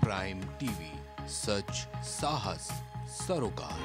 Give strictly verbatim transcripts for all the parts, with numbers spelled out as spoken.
Prime TV, सच साहस सरोकार।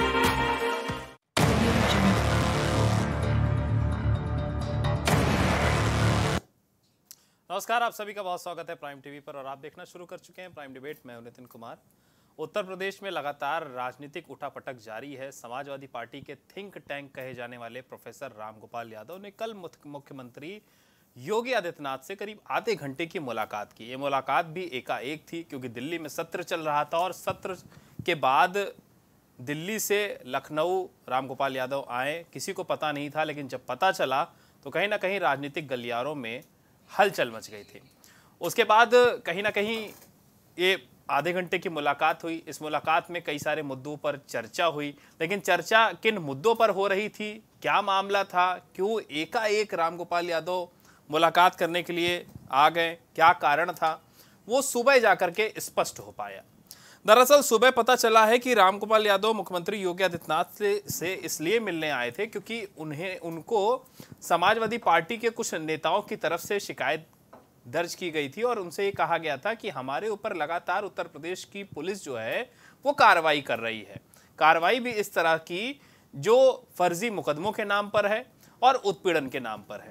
नमस्कार, आप सभी का बहुत स्वागत है प्राइम टीवी पर और आप देखना शुरू कर चुके हैं प्राइम डिबेट। मैं हूं नितिन कुमार। उत्तर प्रदेश में लगातार राजनीतिक उठापटक जारी है। समाजवादी पार्टी के थिंक टैंक कहे जाने वाले प्रोफेसर रामगोपाल यादव ने कल मुख्यमंत्री योगी आदित्यनाथ से करीब आधे घंटे की मुलाकात की। ये मुलाकात भी एकाएक थी क्योंकि दिल्ली में सत्र चल रहा था और सत्र के बाद दिल्ली से लखनऊ रामगोपाल यादव आए। किसी को पता नहीं था, लेकिन जब पता चला तो कहीं ना कहीं राजनीतिक गलियारों में हलचल मच गई थी। उसके बाद कहीं ना कहीं ये आधे घंटे की मुलाकात हुई। इस मुलाकात में कई सारे मुद्दों पर चर्चा हुई, लेकिन चर्चा किन मुद्दों पर हो रही थी, क्या मामला था, क्यों एकाएक रामगोपाल यादव मुलाकात करने के लिए आ गए, क्या कारण था, वो सुबह जाकर के स्पष्ट हो पाया। दरअसल सुबह पता चला है कि रामगोपाल यादव मुख्यमंत्री योगी आदित्यनाथ से, से इसलिए मिलने आए थे क्योंकि उन्हें उनको समाजवादी पार्टी के कुछ नेताओं की तरफ से शिकायत दर्ज की गई थी और उनसे ये कहा गया था कि हमारे ऊपर लगातार उत्तर प्रदेश की पुलिस जो है वो कार्रवाई कर रही है। कार्रवाई भी इस तरह की जो फर्जी मुकदमों के नाम पर है और उत्पीड़न के नाम पर है,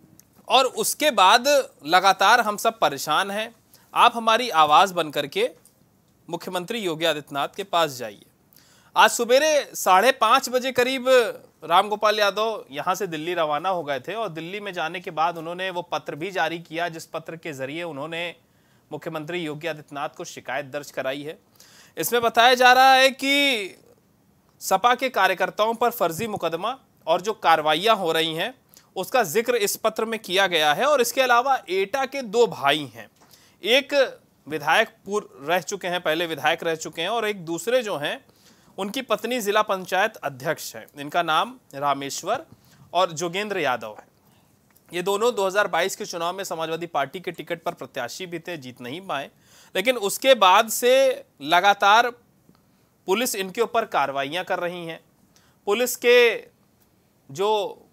और उसके बाद लगातार हम सब परेशान हैं। आप हमारी आवाज़ बन करके मुख्यमंत्री योगी आदित्यनाथ के पास जाइए। आज सवेरे साढ़े पाँच बजे करीब रामगोपाल यादव यहाँ से दिल्ली रवाना हो गए थे और दिल्ली में जाने के बाद उन्होंने वो पत्र भी जारी किया जिस पत्र के जरिए उन्होंने मुख्यमंत्री योगी आदित्यनाथ को शिकायत दर्ज कराई है। इसमें बताया जा रहा है कि सपा के कार्यकर्ताओं पर फर्जी मुकदमा और जो कार्रवाइयाँ हो रही हैं उसका जिक्र इस पत्र में किया गया है। और इसके अलावा एटा के दो भाई हैं, एक विधायक पूर्व रह चुके हैं, पहले विधायक रह चुके हैं, और एक दूसरे जो हैं उनकी पत्नी जिला पंचायत अध्यक्ष है। इनका नाम रामेश्वर और जोगेंद्र यादव है। ये दोनों दो हज़ार बाईस के चुनाव में समाजवादी पार्टी के टिकट पर प्रत्याशी भी थे, जीत नहीं पाए, लेकिन उसके बाद से लगातार पुलिस इनके ऊपर कार्रवाइयां कर रही हैं। पुलिस के जो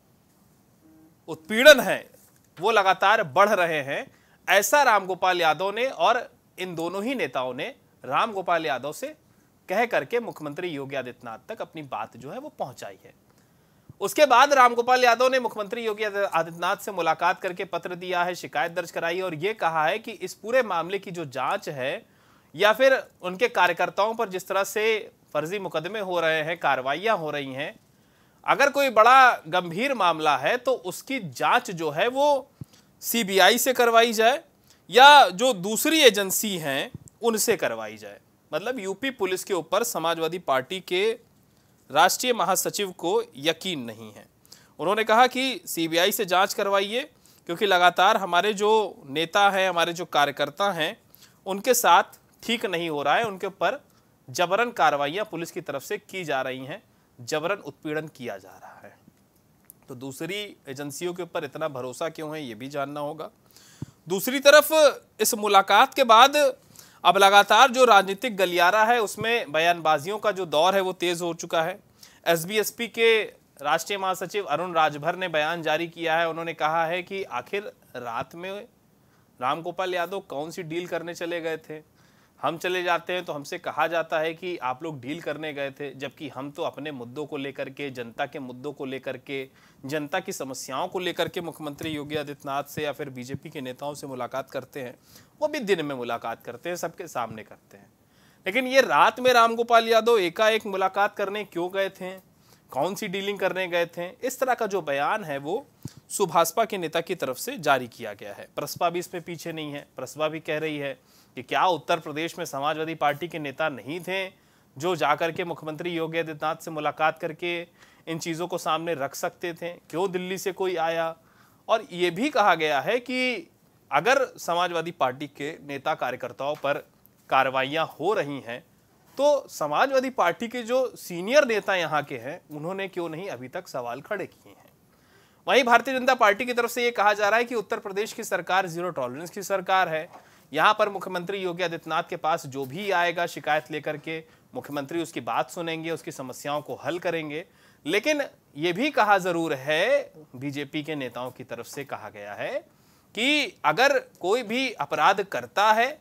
उत्पीड़न है वो लगातार बढ़ रहे हैं। ऐसा रामगोपाल यादव ने और इन दोनों ही नेताओं ने रामगोपाल यादव से कह करके मुख्यमंत्री योगी आदित्यनाथ तक अपनी बात जो है वो पहुंचाई है। उसके बाद रामगोपाल यादव ने मुख्यमंत्री योगी आदित्यनाथ से मुलाकात करके पत्र दिया है, शिकायत दर्ज कराई और ये कहा है कि इस पूरे मामले की जो जांच है या फिर उनके कार्यकर्ताओं पर जिस तरह से फर्जी मुकदमे हो रहे हैं, कार्रवाइयां हो रही हैं, अगर कोई बड़ा गंभीर मामला है तो उसकी जांच जो है वो सीबीआई से करवाई जाए या जो दूसरी एजेंसी हैं उनसे करवाई जाए। मतलब यूपी पुलिस के ऊपर समाजवादी पार्टी के राष्ट्रीय महासचिव को यकीन नहीं है। उन्होंने कहा कि सीबीआई से जांच करवाइए क्योंकि लगातार हमारे जो नेता हैं, हमारे जो कार्यकर्ता हैं, उनके साथ ठीक नहीं हो रहा है। उनके ऊपर जबरन कार्रवाइयाँ पुलिस की तरफ से की जा रही हैं, जबरन उत्पीड़न किया जा रहा है। तो दूसरी एजेंसियों के ऊपर इतना भरोसा क्यों है, ये भी जानना होगा। दूसरी तरफ इस मुलाकात के बाद अब लगातार जो राजनीतिक गलियारा है उसमें बयानबाजियों का जो दौर है वो तेज हो चुका है। एसबीएसपी के राष्ट्रीय महासचिव अरुण राजभर ने बयान जारी किया है। उन्होंने कहा है कि आखिर रात में रामगोपाल यादव कौन सी डील करने चले गए थे। हम चले जाते हैं तो हमसे कहा जाता है कि आप लोग डील करने गए थे, जबकि हम तो अपने मुद्दों को लेकर के, जनता के मुद्दों को लेकर के, जनता की समस्याओं को लेकर के मुख्यमंत्री योगी आदित्यनाथ से या फिर बीजेपी के नेताओं से मुलाकात करते हैं। वो भी दिन में मुलाकात करते हैं, सबके सामने करते हैं। लेकिन ये रात में रामगोपाल यादव एकाएक मुलाकात करने क्यों गए थे, कौन सी डीलिंग करने गए थे, इस तरह का जो बयान है वो सुभाषपा के नेता की तरफ से जारी किया गया है। प्रसपा भी इसमें पीछे नहीं है। प्रसपा भी कह रही है कि क्या उत्तर प्रदेश में समाजवादी पार्टी के नेता नहीं थे जो जाकर के मुख्यमंत्री योगी आदित्यनाथ से मुलाकात करके इन चीज़ों को सामने रख सकते थे, क्यों दिल्ली से कोई आया। और ये भी कहा गया है कि अगर समाजवादी पार्टी के नेता कार्यकर्ताओं पर कार्रवाइयाँ हो रही हैं तो समाजवादी पार्टी के जो सीनियर नेता यहाँ के हैं उन्होंने क्यों नहीं अभी तक सवाल खड़े किए हैं। वहीं भारतीय जनता पार्टी की तरफ से ये कहा जा रहा है कि उत्तर प्रदेश की सरकार जीरो टॉलरेंस की सरकार है। यहाँ पर मुख्यमंत्री योगी आदित्यनाथ के पास जो भी आएगा शिकायत लेकर के, मुख्यमंत्री उसकी बात सुनेंगे, उसकी समस्याओं को हल करेंगे। लेकिन ये भी कहा जरूर है, बीजेपी के नेताओं की तरफ से कहा गया है कि अगर कोई भी अपराध करता है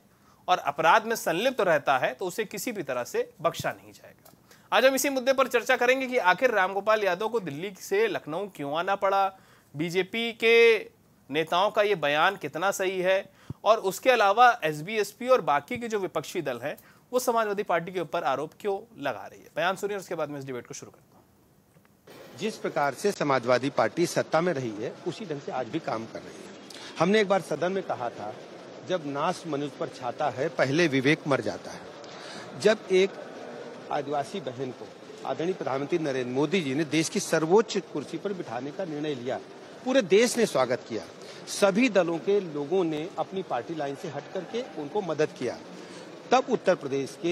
और अपराध में संलिप्त रहता है तो उसे किसी भी तरह से बख्शा नहीं जाएगा। आज हम इसी मुद्दे पर चर्चा करेंगे कि आखिर रामगोपाल यादव को दिल्ली से लखनऊ क्यों आना पड़ा, बीजेपी के नेताओं का ये बयान कितना सही है, और उसके अलावा एसबी एसपी और बाकी के जो विपक्षी दल हैं वो समाजवादी पार्टी के ऊपर आरोप क्यों लगा रही है। बयान सुनिए, उसके बाद मैं इस डिबेट को शुरू करता हूँ। जिस प्रकार से समाजवादी पार्टी सत्ता में रही है उसी ढंग से आज भी काम कर रही है। हमने एक बार सदन में कहा था, जब नाश मनुष्य पर छाता है पहले विवेक मर जाता है। जब एक आदिवासी बहन को आदरणीय प्रधानमंत्री नरेंद्र मोदी जी ने देश की सर्वोच्च कुर्सी पर बिठाने का निर्णय लिया, पूरे देश ने स्वागत किया। सभी दलों के लोगों ने अपनी पार्टी लाइन से हट करके उनको मदद किया। तब उत्तर प्रदेश के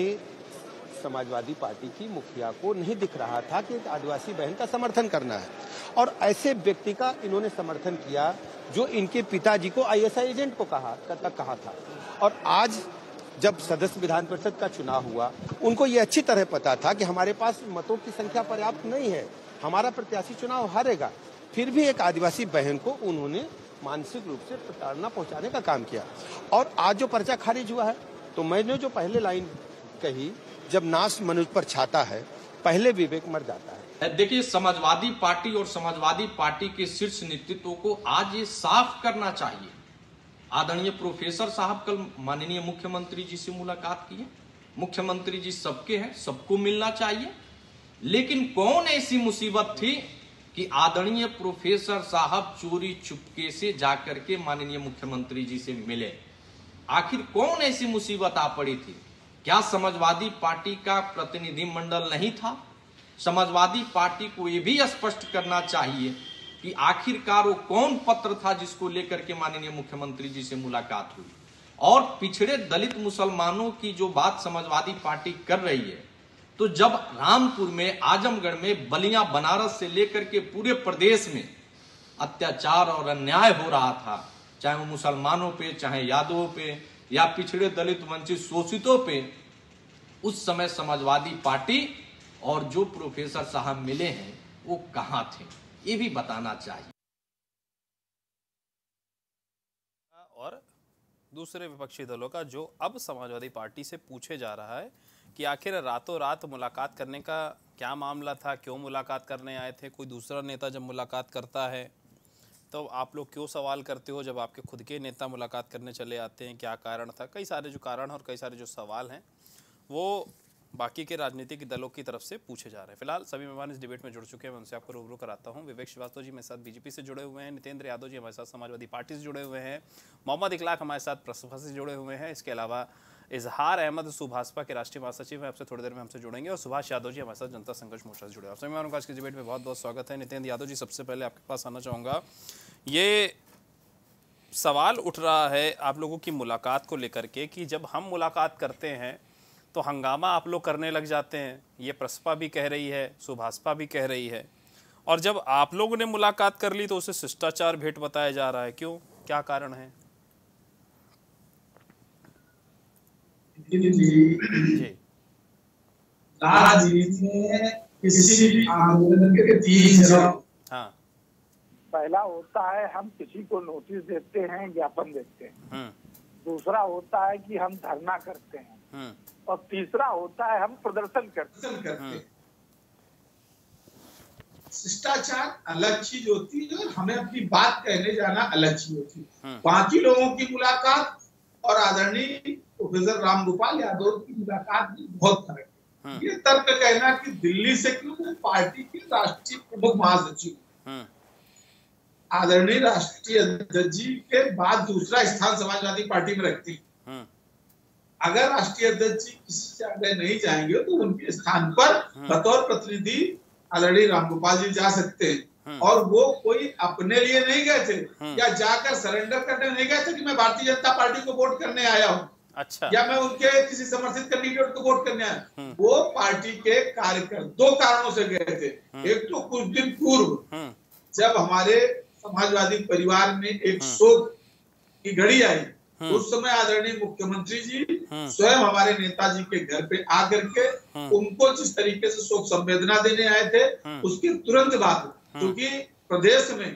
समाजवादी पार्टी की मुखिया को नहीं दिख रहा था कि एक आदिवासी बहन का समर्थन करना है, और ऐसे व्यक्ति का इन्होंने समर्थन किया जो इनके पिताजी को आईएसआई एजेंट को कहा तक कहा था। और आज जब सदस्य विधान परिषद का चुनाव हुआ, उनको ये अच्छी तरह पता था कि हमारे पास मतों की संख्या पर्याप्त नहीं है, हमारा प्रत्याशी चुनाव हारेगा, फिर भी एक आदिवासी बहन को उन्होंने मानसिक रूप से प्रताड़ना पहुंचाने का काम किया। और आज जो पर्चा खारिज हुआ है, तो मैंने जो पहले लाइन कही, जब नाश मनुष्य पर छाता है पहले विवेक मर जाता है। देखिए, समाजवादी पार्टी और समाजवादी पार्टी के शीर्ष नेतृत्व को आज ये साफ करना चाहिए। आदरणीय प्रोफेसर साहब कल माननीय मुख्यमंत्री जी से मुलाकात की है। मुख्यमंत्री जी सबके हैं, सबको मिलना चाहिए, लेकिन कौन ऐसी मुसीबत थी कि आदरणीय प्रोफेसर साहब चोरी चुपके से जाकर के माननीय मुख्यमंत्री जी से मिले? आखिर कौन ऐसी मुसीबत आ पड़ी थी? क्या समाजवादी पार्टी का प्रतिनिधि मंडल नहीं था? समाजवादी पार्टी को यह भी स्पष्ट करना चाहिए कि आखिरकार वो कौन पत्र था जिसको लेकर के माननीय मुख्यमंत्री जी से मुलाकात हुई। और पिछड़े दलित मुसलमानों की जो बात समाजवादी पार्टी कर रही है, तो जब रामपुर में, आजमगढ़ में, बलिया, बनारस से लेकर के पूरे प्रदेश में अत्याचार और अन्याय हो रहा था, चाहे वो मुसलमानों पे, चाहे यादवों पे, या पिछड़े दलित वंचित शोषितों पे, उस समय समाजवादी पार्टी और जो प्रोफेसर साहब मिले हैं वो कहां थे, ये भी बताना चाहिए। और दूसरे विपक्षी दलों का जो अब समाजवादी पार्टी से पूछे जा रहा है कि आखिर रातों रात मुलाकात करने का क्या मामला था, क्यों मुलाकात करने आए थे। कोई दूसरा नेता जब मुलाकात करता है तो आप लोग क्यों सवाल करते हो, जब आपके खुद के नेता मुलाकात करने चले आते हैं क्या कारण था। कई सारे जो कारण और कई सारे जो सवाल हैं वो बाकी के राजनीतिक दलों की तरफ से पूछे जा रहे हैं। फिलहाल सभी मेहमान इस डिबेट में जुड़ चुके हैं, मैं उनसे आपको रूबरू कराता हूं। विवेक श्रीवास्तव जी मेरे साथ बीजेपी से जुड़े हुए हैं, नितेंद्र यादव जी हमारे साथ समाजवादी पार्टी से जुड़े हुए हैं, मोहम्मद इखलाक हमारे साथ प्रसपा से जुड़े हुए हैं, इसके अलावा इजहार अहमद सुभाषपा के राष्ट्रीय महासचिव हैं, आपसे थोड़ी देर में हमसे जुड़ेंगे, और सुभाष यादव जी हमारे साथ जनता संघर्ष मोर्चा से जुड़े हैं। आप सभी मेहमानों का आज के डिबेट में बहुत बहुत स्वागत है। नितेंद्र यादव जी, सबसे पहले आपके पास आना चाहूँगा। ये सवाल उठ रहा है आप लोगों की मुलाकात को लेकर के कि जब हम मुलाकात करते हैं तो हंगामा आप लोग करने लग जाते हैं, ये प्रसपा भी कह रही है, सुभाषपा भी कह रही है, और जब आप लोगों ने मुलाकात कर ली तो उसे शिष्टाचार भेंट बताया जा रहा है। क्यों, क्या कारण है? जी, राजनीति में किसी भी आंदोलन के तीन चरण, हाँ, पहला होता है हम किसी को नोटिस देते हैं, ज्ञापन देते हैं, दूसरा होता है कि हम धरना करते हैं, और तीसरा होता है हम प्रदर्शन करते हैं। शिष्टाचार अलग चीज होती है और हमें अपनी बात कहने जाना अलग चीज होती है। बाकी लोगों की मुलाकात और आदरणीय प्रोफेसर रामगोपाल यादव की मुलाकात में बहुत फर्क है। ये तर्क कहना कि दिल्ली से क्यों, पार्टी के राष्ट्रीय प्रमुख महासचिव आदरणीय राष्ट्रीय अध्यक्ष जी के बाद दूसरा स्थान समाजवादी पार्टी में रखती है। अगर राष्ट्रीय अध्यक्ष जी किसी जगह नहीं जाएंगे तो उनके स्थान पर बतौर प्रतिनिधि आदरणीय रामगोपाल जी जा सकते हैं। और वो कोई अपने लिए नहीं गए थे या जाकर सरेंडर करने नहीं गए थे कि मैं भारतीय जनता पार्टी को वोट करने आया हूँ, अच्छा, या मैं उनके किसी समर्थित कैंडिडेट को वोट करने आया। वो पार्टी के कार्यकर्ता दो कारणों से गए थे। एक तो कुछ दिन पूर्व जब हमारे समाजवादी परिवार में एक शोक की घड़ी आई, उस समय आदरणीय मुख्यमंत्री जी स्वयं हमारे नेताजी के घर पे आकर के उनको जिस तरीके से शोक संवेदना देने आए थे, उसके तुरंत बाद क्योंकि प्रदेश में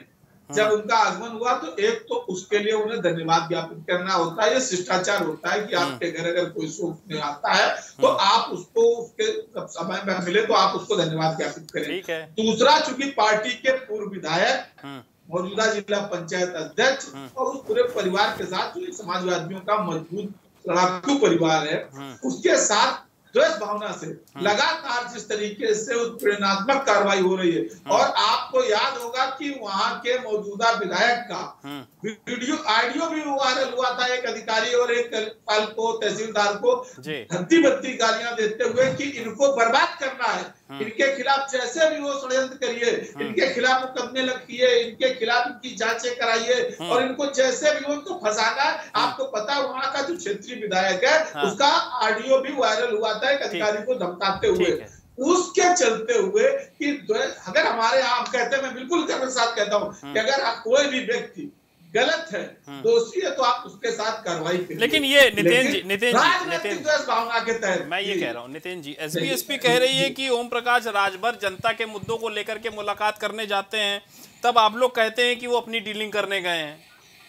जब उनका आगमन हुआ तो एक तो उसके लिए उन्हें धन्यवाद ज्ञापित करना होता है। ये शिष्टाचार होता है कि आपके घर अगर कोई शोक में आता है तो आप उसको उसके समय में मिले तो आप उसको धन्यवाद ज्ञापित करें। दूसरा, चूंकि पार्टी के पूर्व विधायक, मौजूदा जिला पंचायत अध्यक्ष और उस पूरे परिवार के साथ जो समाजवादियों का मजबूत लड़ाकू परिवार है, उसके साथ द्वेष भावना से लगातार जिस तरीके से उत्पीड़नात्मक कार्रवाई हो रही है, और आपको याद होगा कि वहां के मौजूदा विधायक का वीडियो ऑडियो भी वायरल हुआ था, एक अधिकारी और एक पाल को तहसीलदार को धत्ती बत्ती गालियां देते हुए कि इनको बर्बाद करना है, इनके खिलाफ जैसे भी वो षड्यंत्र करिए, इनके खिलाफ मुकदमे लगिए, इनके खिलाफ इनकी जांचें कराइए और इनको जैसे भी हो तो फंसाना है। आपको पता है वहां का जो क्षेत्रीय विधायक है उसका ऑडियो भी वायरल हुआ था एक अधिकारी को धमकाते हुए। उसके चलते हुए कि अगर हमारे यहाँ हम कहते हैं, मैं बिल्कुल गर्व के साथ कहता हूँ कि अगर आप कोई भी व्यक्ति गलत है, दोषी है, तो आप उसके साथ कार्रवाई करें। लेकिन ये नितिन जी नितिन जी नितिन भावना के तहत मैं ये कह रहा हूँ, नितिन जी एसपी एसपी कह रही है कि ओम प्रकाश राजभर जनता के मुद्दों को लेकर के मुलाकात करने जाते हैं, तब आप लोग कहते हैं कि वो अपनी डीलिंग करने गए हैं।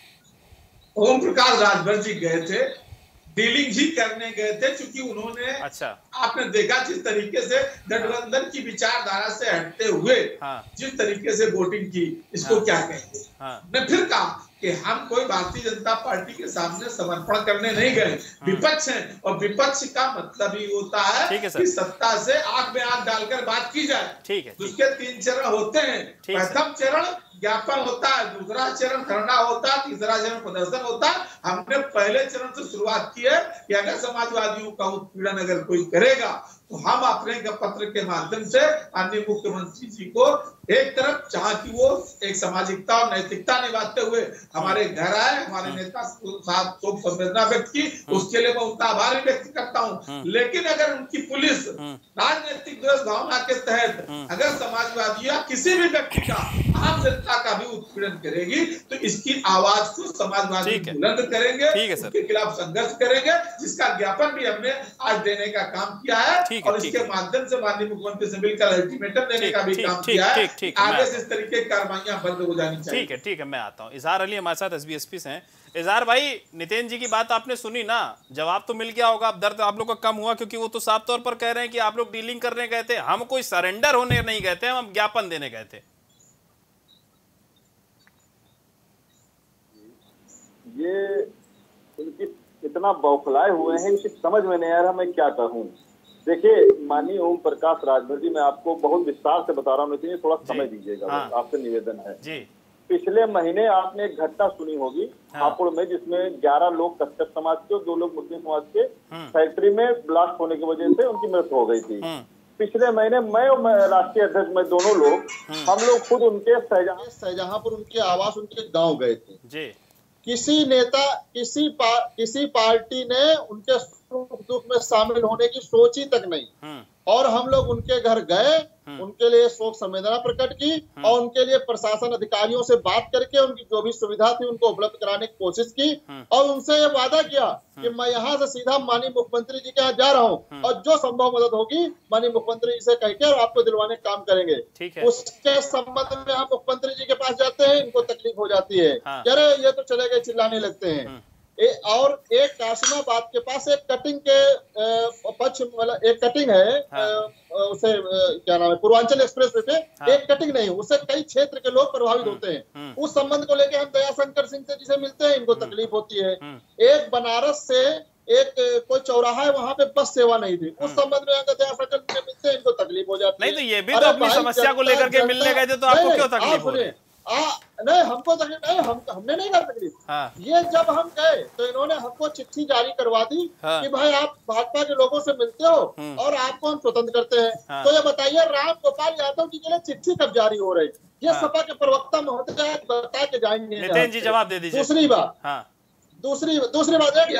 ओम प्रकाश राजभर जी गए थे, डीलिंग ही करने गए थे, क्योंकि उन्होंने, अच्छा, आपने देखा जिस तरीके से गठबंधन की विचारधारा से हटते हुए हाँ। जिस तरीके से वोटिंग की, इसको हाँ। क्या कहेंगे हाँ। मैं फिर कहा कि हम कोई भारतीय जनता पार्टी के सामने समर्पण करने नहीं गए, विपक्ष हैं, और विपक्ष का मतलब ही होता है कि सत्ता से आंख में आंख डालकर बात की जाए। ठीक है, उसके तीन चरण होते हैं। प्रथम चरण ज्ञापन होता है, दूसरा चरण धरना होता है, तीसरा चरण प्रदर्शन होता है। हमने पहले चरण से शुरुआत की है कि अगर समाजवादियों का उत्पीड़न अगर कोई करेगा तो हम अपने पत्र के माध्यम से माननीय मुख्यमंत्री जी को एक तरफ, जहां की वो एक सामाजिकता और नैतिकता निभाते हुए हमारे घर आए, हमारे नेता साथ शोक संवेदना व्यक्त की, उसके लिए मैं उनका आभार व्यक्त करता हूं। लेकिन अगर उनकी पुलिस राजनीतिक द्वेष भावना के तहत अगर समाजवादी या किसी भी व्यक्ति का, आम जनता का भी उत्पीड़न करेगी तो इसकी आवाज को समाजवादी बुलंद करेंगे, उसके खिलाफ संघर्ष करेंगे, जिसका ज्ञापन भी हमने आज देने का काम किया है और इसके माध्यम से माननीय मुख्यमंत्री से मिलकर अल्टीमेटम देने का भी काम किया है। आगे से इस तरीके की कार्रवाइयां बंद हो जानी चाहिए। ठीक है ठीक है मैं आता हूँ। इजहार अली हमारे साथ एसबी एसपी हैं। इजहार भाई, नितिन जी की बात आपने सुनी ना, जवाब तो मिल गया होगा, अब दर्द आप लोग का कम हुआ, क्योंकि वो तो साफ तौर पर कह रहे हैं कि आप लोग डीलिंग करने गए थे, हम कोई सरेंडर होने नहीं गए थे, हम ज्ञापन देने गए थे। ये उनकी इतना बौखलाए हुए हैं कि समझ में नहीं आ रहा मैं क्या कहूँ। देखिए माननीय ओम प्रकाश राजभर जी, मैं आपको बहुत विस्तार से बता रहा हूँ, लेकिन थोड़ा समय दीजिएगा, हाँ। आपसे निवेदन है जी। पिछले महीने आपने एक घटना सुनी होगी हाँ। हापुड़ में, जिसमें ग्यारह लोग कश्यप समाज के और दो लोग मुस्लिम समाज के फैक्ट्री में ब्लास्ट होने की वजह से उनकी मृत्यु हो गई थी। पिछले महीने मैं और राष्ट्रीय अध्यक्ष में दोनों लोग, हम लोग खुद उनके शाहजहांपुर उनके आवास, उनके गाँव गए थे जी। किसी नेता, किसी पा, किसी पार्टी ने उनके सुख दुख में शामिल होने की सोची तक नहीं, और हम लोग उनके घर गए, उनके लिए शोक संवेदना प्रकट की और उनके लिए प्रशासन अधिकारियों से बात करके उनकी जो भी सुविधा थी उनको उपलब्ध कराने की कोशिश की, और उनसे ये वादा किया कि मैं यहाँ से सीधा माननीय मुख्यमंत्री जी के यहाँ जा रहा हूँ और जो संभव मदद होगी माननीय मुख्यमंत्री जी से कह के आपको दिलवाने का काम करेंगे। उसके संबंध में हम मुख्यमंत्री जी के पास जाते हैं, इनको तकलीफ हो जाती है, अरे ये तो चले गए, चिल्लाने लगते हैं। ए, और एक कासिमाबाद के पास एक कटिंग के पक्ष, मतलब एक कटिंग है, हाँ। उसे क्या नाम है, पूर्वांचल एक्सप्रेस पे हाँ। एक कटिंग नहीं, उससे कई क्षेत्र के लोग प्रभावित होते हैं। उस संबंध को लेकर हम दयाशंकर सिंह से जिसे मिलते हैं, इनको तकलीफ होती है। एक बनारस से एक कोई चौराहा है, वहाँ पे बस सेवा नहीं थी, उस संबंध में दयाशंकर से मिलते हैं, इनको तकलीफ हो जाती है। नहीं तो ये भी तो अपनी समस्या को लेकर के मिलने गए थे, तो आपको क्यों तकलीफ हो रही है? आ, नहीं हमको तकलीफ नहीं, हम हमने नहीं कर तकलीफ हाँ। ये जब हम गए तो इन्होंने हमको चिट्ठी जारी करवा दी हाँ। कि भाई आप भाजपा के लोगों से मिलते हो और आपको हम स्वतंत्र करते हैं हाँ। तो ये बताइए राम गोपाल यादव जी के लिए चिट्ठी कब जारी हो रही? ये हाँ। सपा के प्रवक्ता महोदय बता के जाएंगे। नितिन जी जवाब दे दीजिए। दूसरी बात हाँ। दूसरी दूसरी बात है,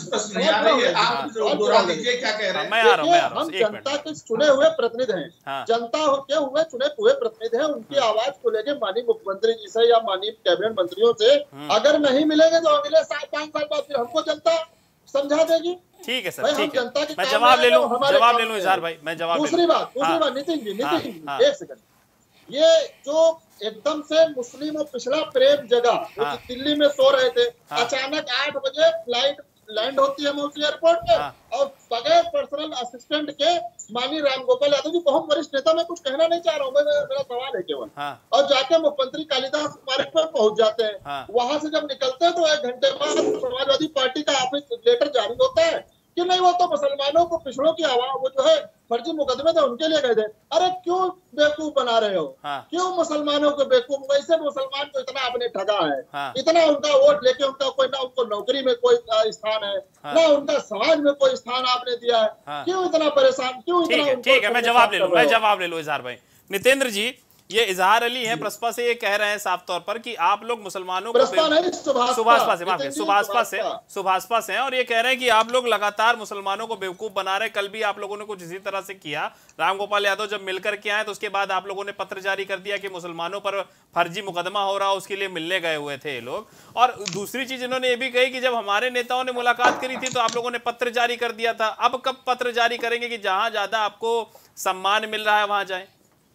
हम जनता के चुने हुए प्रतिनिधि हैं, हाँ। जनता के हुए चुने हुए प्रतिनिधि हैं, उनकी आवाज को लेके माननीय मुख्यमंत्री जी से या माननीय कैबिनेट मंत्रियों से अगर नहीं मिलेंगे तो अगले सात पांच साल बाद फिर हमको जनता समझा देगी। ठीक है सर, ठीक है, मैं जवाब ले लूं, जवाब ले लूं इजहार भाई, मैं जवाब। दूसरी बात दूसरी बात नितिन जी, नितिन एक सेकंड, ये जो एकदम से मुस्लिम और पिछड़ा प्रेम जगह, वो हाँ। दिल्ली में सो रहे थे, हाँ। अचानक आठ बजे फ्लाइट लैंड होती है मौसी एयरपोर्ट पे, हाँ। और बगैर पर्सनल असिस्टेंट के माननीय रामगोपाल यादव जी, बहुत वरिष्ठ नेता, मैं कुछ कहना नहीं चाह रहा हूँ, मेरा सवाल है केवल, हाँ। और जाके मुख्यमंत्री कालिदास स्मारक पर पहुंच जाते हैं। हाँ। वहां से जब निकलते हैं तो एक घंटे बाद समाजवादी पार्टी का ऑफिस लेटर जारी होता है कि नहीं, वो तो मुसलमानों को, पिछड़ों की आवाज, वो जो है फर्जी मुकदमे थे उनके लिए गए थे। अरे क्यों बेवकूफ बना रहे हो? हाँ। क्यों मुसलमानों को बेवकूफ? वैसे मुसलमान को इतना आपने ठगा है, हाँ। इतना उनका वोट लेके उनका कोई, ना उनको नौकरी में कोई स्थान है, हाँ। ना उनका समाज में कोई स्थान आपने दिया है। हाँ। क्यों इतना परेशान, क्यों इतना? ठीक है, उनको ठीक है, मैं जवाब ले लूं, मैं कर रहे हो? जवाब ले लूं इजहार भाई। नितेंद्र जी, ये इजहार अली है प्रसपा से, ये कह रहे हैं साफ तौर पर कि आप लोग मुसलमानों को, प्रसपा नहीं, सुभाषपा सुभाषपा से, माफ नितिन जी, सुभाषपा से, सुभाषपा। सुभाषपा से हैं, और ये कह रहे हैं कि आप लोग लगातार मुसलमानों को बेवकूफ बना रहे हैं। कल भी आप लोगों ने कुछ इसी तरह से किया। रामगोपाल यादव जब मिलकर के आए तो उसके बाद आप लोगों ने पत्र जारी कर दिया कि मुसलमानों पर फर्जी मुकदमा हो रहा, उसके लिए मिलने गए हुए थे ये लोग। और दूसरी चीज इन्होंने ये भी कही कि जब हमारे नेताओं ने मुलाकात करी थी तो आप लोगों ने पत्र जारी कर दिया था। अब कब पत्र जारी करेंगे कि जहां ज्यादा आपको सम्मान मिल रहा है वहां जाए?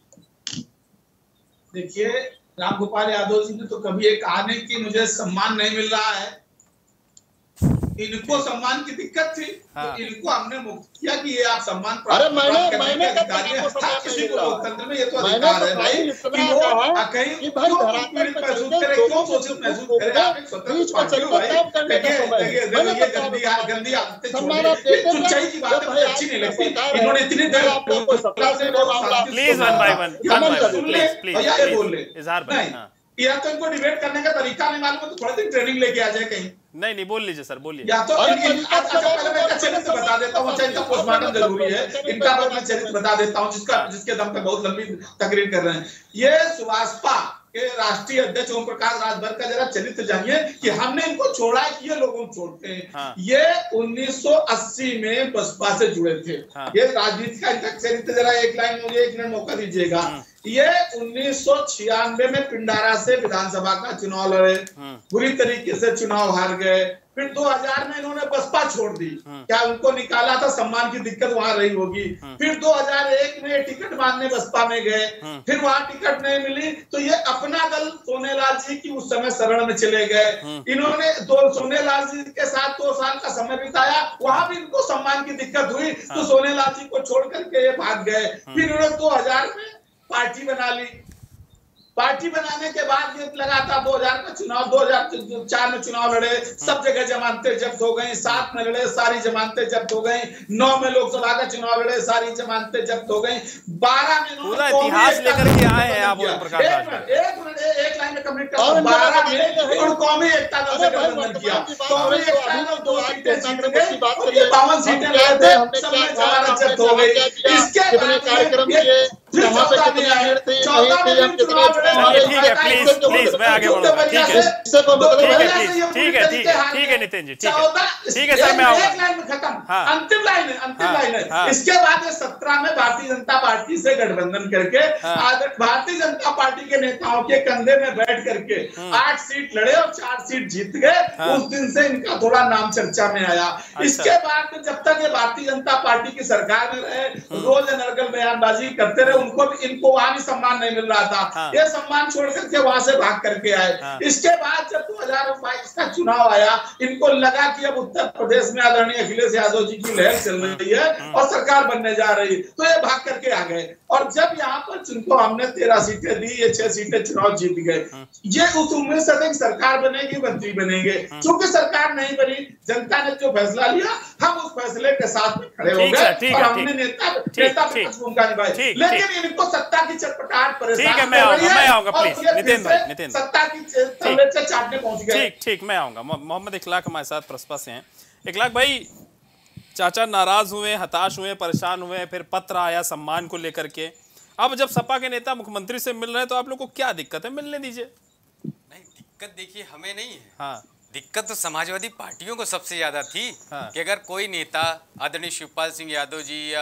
देखिए, रामगोपाल यादव जी ने तो कभी ये कहा नहीं कि मुझे सम्मान नहीं मिल रहा है। इनको सम्मान की दिक्कत थी, हाँ। तो इनको हमने मुक्त किया कि ये आप सम्मान अरे मैंने प्राप्त करने मैंने के कब अधिकारी हैं। आपको सम्मान हर नहीं किसी मिल को रहा? लोकतंत्र में ये तो मैंने अधिकार तो है भाई भाई इतना कि वो कहा कहीं कि भाई क्यों धरातल पीड़ित पे महसूस चलते करे, लोगों क्यों के शोषित सुख महसूस दुख करे। में आप एक स्वतंत्र बीच में पार्टी हो चलते भाई। काम करने का देखिए समय है। देखिए मैंने देखिए बताया गंदी बताया। गंदी आदतें सम्मान छोड़िए। आप देते ये सच्चाई की बात जब मुझे भाई अच्छी नहीं आपकी लगती। सरकार है, इन्होंने इतनी देर जब आपका कोई सत्ता से कोई मामला, please one by one, one by one, please please भैया ये बोल ले इजहार भाई। नहीं, हाँ। या तो इनको डिबेट करने का तरीका नहीं मालूम है तो थोड़ा दिन ट्रेनिंग लेके आ जाए कहीं। नहीं नहीं, बोल लीजिए सर, बोलिए। या तो अरे इन- इन- तरीका अच्छा, से पहले मैं इनका चरित्र बता देता हूँ। अच्छा, इनका पोस्टमार्टम जरूरी है, इनका मैं अपना चरित्र बता देता हूँ, जिसका जिसके दम पे बहुत लंबी तकरीर कर रहे हैं। ये सुभाषपा के राष्ट्रीय अध्यक्ष ओम प्रकाश राजभर का जरा चरित्र जानिए कि हमने इनको छोड़ा है कि ये लोगों को छोड़ते हैं। हाँ। ये उन्नीस सौ अस्सी में बसपा से जुड़े थे। हाँ। ये राजनीति का इनका चरित्र, जरा एक लाइन मुझे एक मिनट मौका दीजिएगा। ये उन्नीस सौ छियानवे में पिंडारा से विधानसभा का चुनाव लड़े, बुरी तरीके से चुनाव हार गए। फिर दो हज़ार में इन्होंने बसपा छोड़ दी। क्या उनको निकाला था? सम्मान की दिक्कत वहां रही होगी। फिर दो हज़ार एक में टिकट मांगने बसपा में गए, फिर वहां टिकट नहीं मिली तो ये अपना दल सोनेलाल जी की उस समय शरण में चले गए। इन्होंने दो सोनेलाल जी के साथ दो साल का समय बिताया, वहां भी इनको सम्मान की दिक्कत हुई तो सोनेलाल जी को छोड़ करके ये भाग गए। फिर इन्होंने दो हज़ार में पार्टी बना ली। पार्टी बनाने के बाद ये लगातार दो हज़ार का चुनाव, दो हज़ार चार में चुनाव लड़े, सब जगह जमानतें जब्त हो गई। सात में लड़े, सारी जमानतें जब्त हो गई। नौ में लोकसभा का चुनाव लड़े, सारी जमानतें जब्त हो गई। बारह में पूरा इतिहास लेकर के आए हैं आप ओम प्रकाश एक राजभर। मिनट एक मिनट एक लाइन में कंप्लीट कर। बारह में कौमी एकता दल से गठबंधन किया। कौमी एकता दल दो सीटें जीत गए, बावन सीटें लड़े थे, सब में जमानत जब्त हो गई। इसके बाद कार्यक्रम किए, यहाँ पे कितनी भीड़ थी, नहीं थी, हम कितने ठीक है, प्लीज प्लीज मैं आगे बढ़ूंगा। ठीक है ठीक है प्लीज, ठीक है ठीक है ठीक है नितिन जी, ठीक है ठीक है सर, मैं आऊंगा। एक लाइन में खत्म। हाँ। अंतिम लाइन है, अंतिम हाँ, लाइन है। हाँ। इसके बाद ये सत्रह में भारतीय जनता पार्टी से गठबंधन करके हाँ। आदर- भारतीय जनता पार्टी के नेताओं के कंधे में बैठ करके आठ सीट लड़े और चार सीट जीत गए। हाँ। उस दिन से इनका थोड़ा नाम चर्चा में आया। इसके बाद में जब तक ये भारतीय जनता पार्टी की सरकार में रहे, रोज अनर्गल बयानबाजी करते रहे, उनको भी इनको वहां भी सम्मान नहीं मिल रहा था। हाँ। ये सम्मान छोड़ करके वहां से भाग करके आए। हाँ। इसके बाद जब दो हज़ार बाईस का चुनाव आया, इनको लगा कि अब उत्तर प्रदेश में आदरणीय अखिलेश यादव जी की लहर चल रही है और सरकार बनने जा रही, तो ये भाग करके आ गए। और जब यहाँ पर जिनको हमने तेरह सीटें दी, ये छह सीटें चुनाव जीत गए। ये उस उम्मीद से थे कि सरकार बनेगी, मंत्री बनेंगे। चूंकि सरकार नहीं बनी, जनता ने जो फैसला लिया, हम उस फैसले के साथ में खड़े हो ठीक है, ठीक गए है, और हमने ठीक। नेता ठीक, नेता ठीक। प्रतिपक्ष भूमिका निभाई। ठीक, लेकिन इनको सत्ता की चटपटाहट परेशान ठीक है, मैं कर आऊंगा, रही है मैं आऊंगा, और प्लीज, ये फिर नितिन से भाई, नितिन। सत्ता की तलवार से चाटने पहुंच गए। ठीक ठीक मैं आऊंगा। मो- मोहम्मद इखलाक हमारे साथ प्रसपा से हैं। इखलाक भाई, चाचा नाराज हुए, हताश हुए, परेशान हुए, फिर पत्र आया सम्मान को लेकर के। अब जब सपा के नेता मुख्यमंत्री से मिल रहे हैं तो आप लोग को क्या दिक्कत है? मिलने दीजिए। नहीं, दिक्कत देखिए हमें नहीं है। हाँ, दिक्कत तो समाजवादी पार्टियों को सबसे ज्यादा थी हाँ। कि अगर कोई नेता आदरणीय शिवपाल सिंह यादव जी या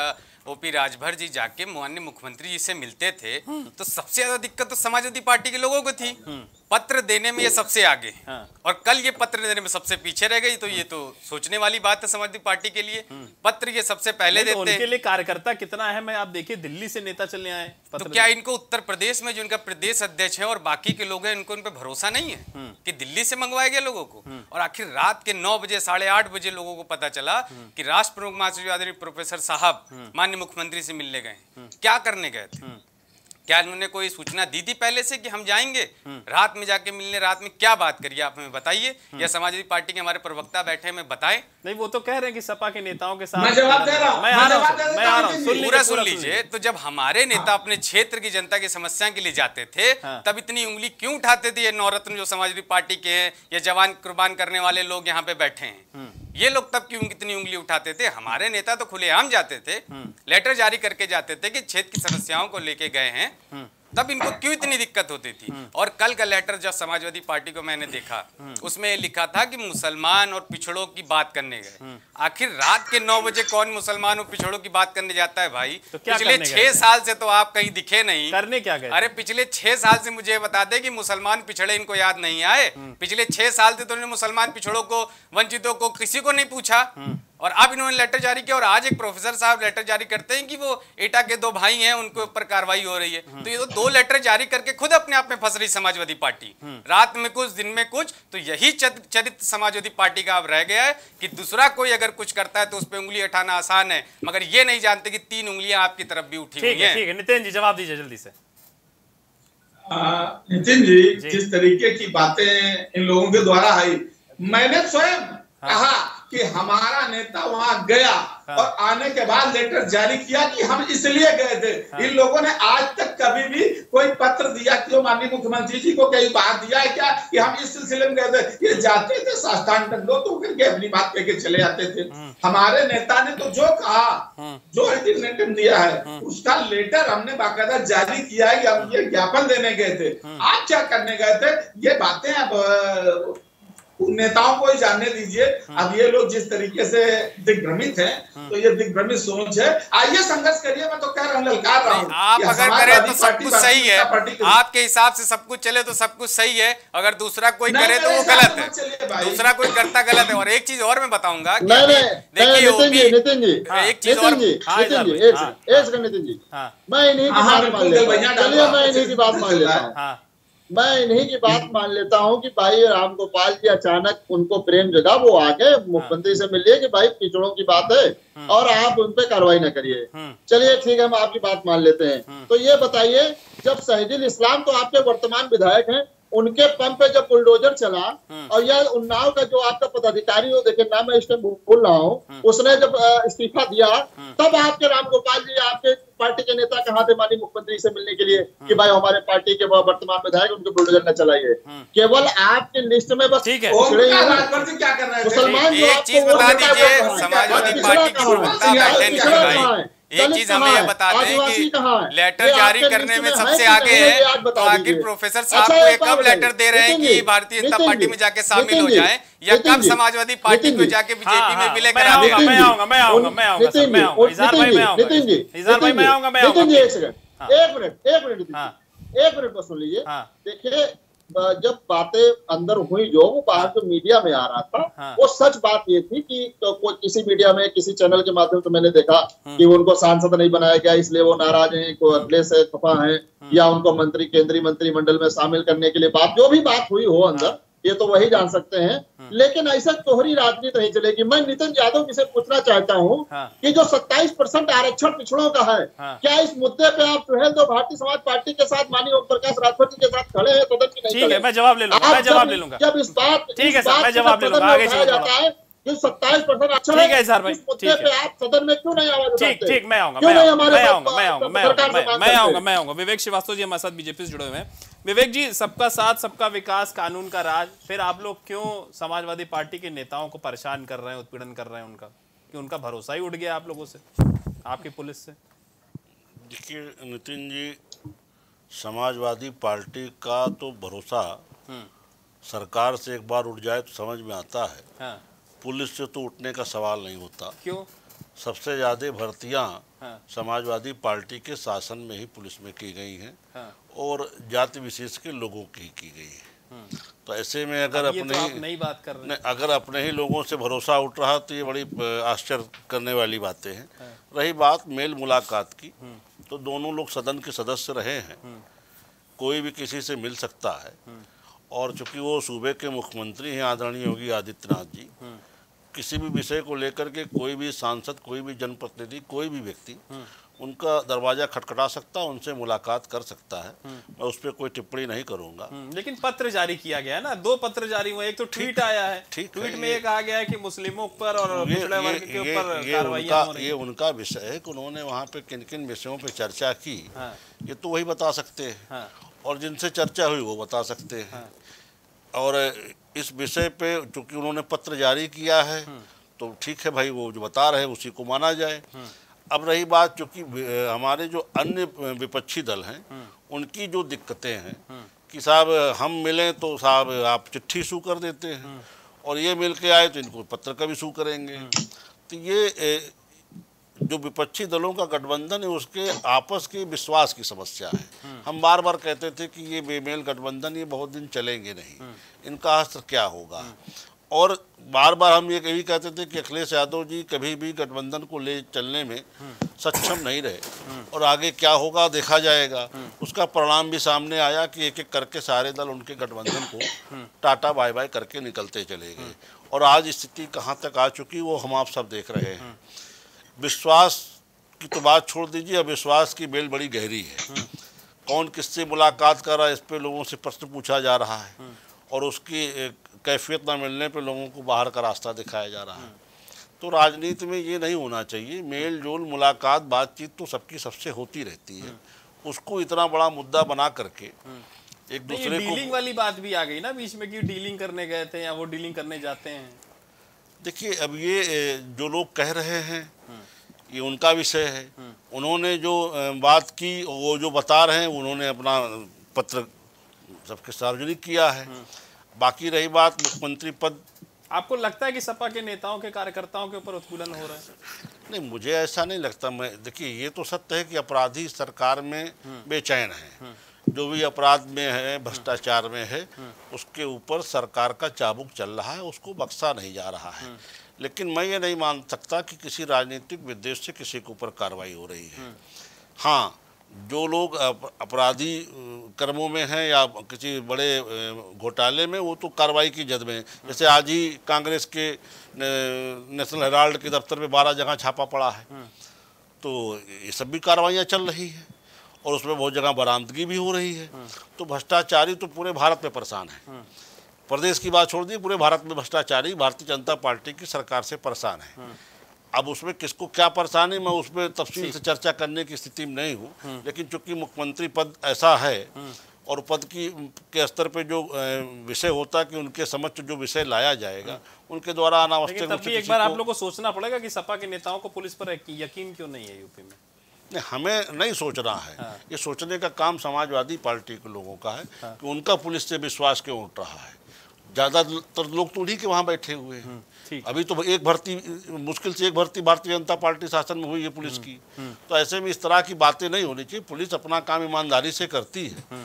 ओपी राजभर जी जाके माननीय मुख्यमंत्री जी से मिलते थे तो सबसे ज्यादा दिक्कत तो समाजवादी पार्टी के लोगों को थी। पत्र देने में ये सबसे आगे और कल ये पत्र देने में सबसे पीछे रह गई, तो ये तो सोचने वाली बात है समाजवादी पार्टी के लिए। पत्र ये सबसे पहले देते हैं। उनके लिए कार्यकर्ता कितना अहम है, आप देखिए दिल्ली से नेता चलने आए। तो क्या इनको उत्तर प्रदेश में जो इनका प्रदेश अध्यक्ष है और बाकी के लोग हैं, इनको इन पे भरोसा नहीं है कि दिल्ली से मंगवाया गया लोगों को? और आखिर रात के नौ बजे साढ़े आठ बजे लोगों को पता चला कि राष्ट्र प्रमुख मायावती प्रोफेसर साहब माननीय मुख्यमंत्री से मिलने गए। क्या करने गए थे? क्या उन्होंने कोई सूचना दी थी पहले से कि हम जाएंगे? रात में जाके मिलने, रात में क्या बात करिए आप हमें बताइए, या समाजवादी पार्टी के हमारे प्रवक्ता बैठे हैं, बताएं। नहीं, वो तो कह रहे हैं कि सपा के नेताओं के साथ मैं जवाब दे रहा हूं, मैं आ रहा हूं, मैं आ रहा हूं, पूरा सुन लीजिए। तो जब हमारे नेता अपने क्षेत्र की जनता की समस्या के लिए जाते थे तब इतनी उंगली क्यों उठाते थे? ये नवरत्न जो समाजवादी पार्टी के हैं, ये जवान कुर्बान करने वाले लोग यहाँ पे बैठे हैं, ये लोग तब क्यों कितनी उंगली उठाते थे? हमारे नेता तो खुलेआम जाते थे, लेटर जारी करके जाते थे कि क्षेत्र की समस्याओं को लेके गए हैं, तब इनको क्यों इतनी दिक्कत होती थी? और कल का लेटर जब समाजवादी पार्टी को मैंने देखा, उसमें लिखा था कि मुसलमान और पिछड़ों की बात करने गए। आखिर रात के नौ बजे कौन मुसलमान और पिछड़ों की बात करने जाता है भाई? तो क्या पिछले छह साल से तो आप कहीं दिखे नहीं। करने क्या गए? अरे पिछले छह साल से मुझे बता दे कि मुसलमान पिछड़े इनको याद नहीं आए? पिछले छह साल से तो इन्होंने मुसलमान पिछड़ों को, वंचितों को, किसी को नहीं पूछा। और अब इन्होंने लेटर जारी किया और आज एक प्रोफेसर साहब लेटर जारी करते हैं कि वो एटा के दो भाई हैं, उनके ऊपर कार्रवाई हो रही है। तो ये तो दो लेटर जारी करके खुद अपने आप में फंस रही समाजवादी पार्टी, रात में कुछ दिन में कुछ। तो यही चरित्र समाजवादी पार्टी का अब रह गया है कि दूसरा कोई अगर कुछ करता है तो उस पर उंगली उठाना आसान है, मगर ये नहीं जानते कि तीन उंगलियां आपकी तरफ भी उठी हुई हैं। ठीक है, नितिन जी जवाब दीजिए जल्दी से। नितिन जी, जिस तरीके की बातें इन लोगों के द्वारा आई, मैंने स्वयं कहा कि हमारा नेता वहां गया और आने के बाद लेटर जारी किया कि हम इसलिए गए थे। इन लोगों ने आज तक कभी भी कोई पत्र दिया कि माननीय मुख्यमंत्री जी को कई बार दिया है क्या कि हम इस सिलसिले में गए थे? ये जाते थे साष्टांग दंडोत तो करके अपनी बात कह के चले जाते थे। हमारे नेता ने तो जो कहा, जो अल्टीमेटम दिया है, उसका लेटर हमने बाकायदा जारी किया है कि हम ये ज्ञापन देने गए थे। आप क्या करने गए थे? ये बातें अब नेताओं को ही जानने दीजिए। अब ये लोग जिस तरीके से दिग्भ्रमित हैं, तो ये दिग्भ्रमित सोच है। आइए संघर्ष करिए, मैं तो कह रहा हूँ, ललकार रहा हूँ। आप अगर करें तो सब कुछ सही है, आपके हिसाब से सब कुछ चले तो सब कुछ सही है, अगर दूसरा कोई करे तो वो गलत है, दूसरा कोई करता गलत है। और एक चीज और मैं बताऊंगा, देखिए नितिन जी, एक चीज और, नितिन जी, मैं इन्हीं की बात मान लेता हूँ, चलिए मैं इन्हीं की बात मान लेता हूँ मैं इन्हीं की बात मान लेता हूं कि भाई राम गोपाल जी अचानक उनको प्रेम जगा, वो आके मुख्यमंत्री से मिलिए कि भाई पिछड़ों की बात है और आप उन पे कार्रवाई न करिए। चलिए ठीक है, हम आपकी बात मान लेते हैं। तो ये बताइए, जब शहीदुल इस्लाम तो आपके वर्तमान विधायक हैं, उनके पंप पे जब बुलडोजर चला और यह उन्नाव का जो आपका पदाधिकारी हो, देखिए नाम मैं इस टाइम भूल रहा हूँ, उसने जब इस्तीफा दिया, तब आपके राम गोपाल जी, आपके पार्टी के नेता कहाँ थे माननीय मुख्यमंत्री से मिलने के लिए कि भाई हमारे पार्टी के वर्तमान विधायक उनको बुलडोजर न चलाइए? केवल आपकी लिस्ट में बस ठीक है, क्या कर रहे हैं मुसलमान जो एक चीज बता दीजिए, समाजवादी पार्टी की प्रवक्ता बैठे नहीं, एक चीज हमें ये बता दें कि लेटर जारी करने में सबसे आगे है, तो आखिर प्रोफेसर साहब को ये कब लेटर दे रहे हैं कि भारतीय जनता पार्टी में जाके शामिल हो जाएं, या कब समाजवादी पार्टी को जाके बीजेपी में विलय करा दें? मैं आऊंगा मैं आऊंगा मैं आऊंगा सर, मैं आऊंगा इजहार भाई, मैं आऊंगा नितिन जी, इजहार भाई, मैं आऊंगा मैं आऊंगा। एक सेकंड, एक मिनट एक मिनट एक मिनट बस सुन लीजिए। देखिए, जब बातें अंदर हुई जो वो बाहर जो मीडिया में आ रहा था, हाँ। वो सच बात ये थी कि तो कोई किसी मीडिया में किसी चैनल के माध्यम से मैंने देखा कि उनको सांसद नहीं बनाया गया इसलिए वो नाराज हैं, कोई अगले से खफा हैं, या उनको मंत्री केंद्रीय मंत्रिमंडल में शामिल करने के लिए बात, जो भी बात हुई हो अंदर, ये तो वही जान सकते हैं। लेकिन ऐसा तोहरी राजनीति नहीं चलेगी। मैं नितिन यादव जी से पूछना चाहता हूँ कि जो सत्ताईस परसेंट आरक्षण पिछड़ों का है, क्या इस मुद्दे पे आप जो है तो भारतीय समाज पार्टी के साथ माननीय ओम प्रकाश राठौर जी के साथ खड़े हैं सदन की? नहीं, ठीक है, मैं जवाब ले लूंगा, मैं जवाब ले लूंगा। जब इस बात ठीक है सर, मैं जवाब ले लूंगा, आगे जाता है कि सत्ताईस परसेंट अच्छा ठीक है सर भाई, मुद्दे पे आप सदन में क्यों नहीं आवाज उठाते? ठीक ठीक, मैं आऊंगा मैं आऊंगा मैं आऊंगा मैं आऊंगा मैं आऊंगा मैं आऊंगा विवेक श्रीवास्तव जी हमारे साथ बीजेपी से जुड़े हुए हैं। विवेक जी, सबका साथ सबका विकास, कानून का राज, फिर आप लोग क्यों समाजवादी पार्टी के नेताओं को परेशान कर रहे हैं, उत्पीड़न कर रहे हैं उनका, कि उनका भरोसा ही उठ गया आप लोगों से, आपकी पुलिस से? देखिए नितिन जी, समाजवादी पार्टी का तो भरोसा सरकार से एक बार उठ जाए तो समझ में आता है, हाँ। पुलिस से तो उठने का सवाल नहीं होता। क्यों? सबसे ज़्यादा भर्तियाँ हाँ। समाजवादी पार्टी के शासन में ही पुलिस में की गई हैं, हाँ। और जाति विशेष के लोगों की की गई है। तो ऐसे में अगर अपने तो आप नई बात कर रहे हैं, अगर अपने ही लोगों से भरोसा उठ रहा तो ये बड़ी आश्चर्य करने वाली बातें हैं। हाँ। रही बात मेल मुलाकात की, तो दोनों लोग सदन के सदस्य रहे हैं, कोई भी किसी से मिल सकता है, और चूंकि वो सूबे के मुख्यमंत्री हैं आदरणीय योगी आदित्यनाथ जी, किसी भी विषय को लेकर के कोई भी सांसद, कोई भी जनप्रतिनिधि, कोई भी व्यक्ति उनका दरवाजा खटखटा सकता है, उनसे मुलाकात कर सकता है। मैं उस पर कोई टिप्पणी नहीं करूंगा। लेकिन पत्र जारी किया गया है ना, दो पत्र जारी हुए, एक तो ट्वीट आया है, ट्वीट में एक आ गया है कि मुस्लिमों पर और पिछड़े वर्ग के ऊपर कार्रवाइयां हो रही हैं। ये उनका विषय है कि उन्होंने वहाँ पे किन किन विषयों पे चर्चा की, ये तो वही बता सकते हैं, और जिनसे चर्चा हुई वो बता सकते हैं। और इस विषय पे चूंकि उन्होंने पत्र जारी किया है तो ठीक है भाई, वो जो बता रहे हैं उसी को माना जाए। अब रही बात, चूंकि हमारे जो अन्य विपक्षी दल हैं उनकी जो दिक्कतें हैं कि साहब हम मिलें तो साहब आप चिट्ठी इशू कर देते हैं, और ये मिल के आए तो इनको पत्र का भी इशू करेंगे। तो ये जो विपक्षी दलों का गठबंधन है उसके आपस के विश्वास की समस्या है। हम बार बार कहते थे कि ये बेमेल गठबंधन ये बहुत दिन चलेंगे नहीं, इनका असर क्या होगा, और बार बार हम ये कभी कहते थे कि अखिलेश यादव जी कभी भी गठबंधन को ले चलने में सक्षम नहीं रहे, और आगे क्या होगा देखा जाएगा। उसका परिणाम भी सामने आया कि एक एक करके सारे दल उनके गठबंधन को टाटा बाय बाय करके निकलते चले गए, और आज स्थिति कहाँ तक आ चुकी वो हम आप सब देख रहे हैं। विश्वास की तो बात छोड़ दीजिए, अब विश्वास की बेल बड़ी गहरी है। कौन किससे मुलाकात कर रहा है इस पे लोगों से प्रश्न पूछा जा रहा है, और उसकी कैफियत ना मिलने पे लोगों को बाहर का रास्ता दिखाया जा रहा है। तो राजनीति में ये नहीं होना चाहिए। मेल जोल, मुलाकात, बातचीत तो सबकी सबसे होती रहती है, उसको इतना बड़ा मुद्दा बना करके एक दूसरे को। डीलिंग वाली बात भी आ गई ना बीच में कि डीलिंग करने गए थे या वो डीलिंग करने जाते हैं। देखिए, अब ये जो लोग कह रहे हैं ये उनका विषय है। उन्होंने जो बात की वो जो बता रहे हैं, उन्होंने अपना पत्र सबके सार्वजनिक किया है। बाकी रही बात मुख्यमंत्री पद, आपको लगता है कि सपा के नेताओं के कार्यकर्ताओं के ऊपर उत्पीड़न हो रहा है? नहीं, मुझे ऐसा नहीं लगता। मैं देखिए, ये तो सत्य है कि अपराधी सरकार में बेचैन है, जो भी अपराध में है, भ्रष्टाचार में है, उसके ऊपर सरकार का चाबुक चल रहा है, उसको बख्शा नहीं जा रहा है। लेकिन मैं ये नहीं मान सकता कि किसी राजनीतिक विद्वेष से किसी के ऊपर कार्रवाई हो रही है। हाँ, जो लोग अपराधी कर्मों में हैं या किसी बड़े घोटाले में, वो तो कार्रवाई की जद में है। जैसे आज ही कांग्रेस के नेशनल हेराल्ड के दफ्तर में बारह जगह छापा पड़ा है, तो ये सब भी कार्रवाइयाँ चल रही हैं, और उसमें बहुत जगह बरामदगी भी हो रही है। तो भ्रष्टाचारी तो पूरे भारत में परेशान है। प्रदेश की बात छोड़ दी, पूरे भारत में भ्रष्टाचारी भारतीय जनता पार्टी की सरकार से परेशान है। अब उसमें किसको क्या परेशानी, मैं उसमें तफसील से चर्चा करने की स्थिति में नहीं हूँ। लेकिन चूंकि मुख्यमंत्री पद ऐसा है, और पद की के स्तर पे जो विषय होता है कि उनके समक्ष जो विषय लाया जाएगा, उनके द्वारा अनावश्यक। तब भी एक बार आप लोगों को सोचना पड़ेगा कि सपा के नेताओं को पुलिस पर यकीन क्यों नहीं है यूपी में? नहीं, हमें नहीं सोचना है। हाँ। ये सोचने का काम समाजवादी पार्टी के लोगों का है। हाँ। कि उनका पुलिस से विश्वास क्यों उठ रहा है। ज़्यादातर लोग तो उन्हीं के वहाँ बैठे हुए हैं। अभी तो एक भर्ती, मुश्किल से एक भर्ती भारतीय जनता पार्टी शासन में हुई है पुलिस की। तो ऐसे में इस तरह की बातें नहीं होनी चाहिए। पुलिस अपना काम ईमानदारी से करती है।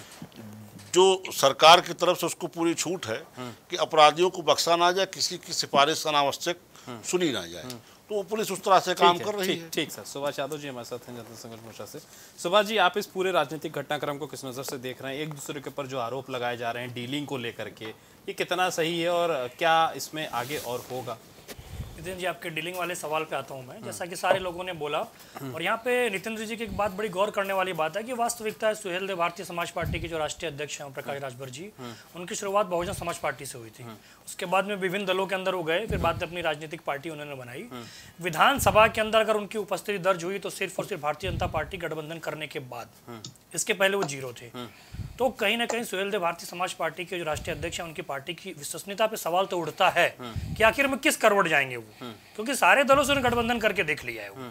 जो सरकार की तरफ से उसको पूरी छूट है कि अपराधियों को बख्शा ना जाए, किसी की सिफारिश अनावश्यक सुनी ना जाए, तो पुलिस उस तरह से काम कर रही है। ठीक सर, सुभाष यादव जी हमारे साथ हैं जनता संघर्ष मोर्चा से। सुभाष जी, आप इस पूरे राजनीतिक घटनाक्रम को किस नज़र से देख रहे हैं? एक दूसरे के ऊपर जो आरोप लगाए जा रहे हैं डीलिंग को लेकर के, ये कितना सही है और क्या इसमें आगे और होगा? नितिन जी, आपके डीलिंग वाले सवाल पे आता हूं मैं। जैसा कि सारे लोगों ने बोला, और यहाँ पे नितिन जी की एक बात बड़ी गौर करने वाली बात है कि वास्तविकता है सुहेल देव भारतीय समाज पार्टी के जो राष्ट्रीय अध्यक्ष हैं प्रकाश राजभर जी, उनकी शुरुआत बहुजन समाज पार्टी से हुई थी। उसके बाद में विभिन्न दलों के अंदर वो गए, फिर बाद में अपनी राजनीतिक पार्टी उन्होंने बनाई। विधानसभा के अंदर अगर उनकी उपस्थिति दर्ज हुई तो सिर्फ और सिर्फ भारतीय जनता पार्टी गठबंधन करने के बाद, इसके पहले वो जीरो थे। तो कहीं ना कहीं सुहेल देव भारतीय समाज पार्टी के जो राष्ट्रीय अध्यक्ष हैं, उनकी पार्टी की विश्वसनीयता पे सवाल तो उठता है कि आखिर में किस करवट जाएंगे वो, क्योंकि सारे दलों से उन्हें गठबंधन करके देख लिया है वो।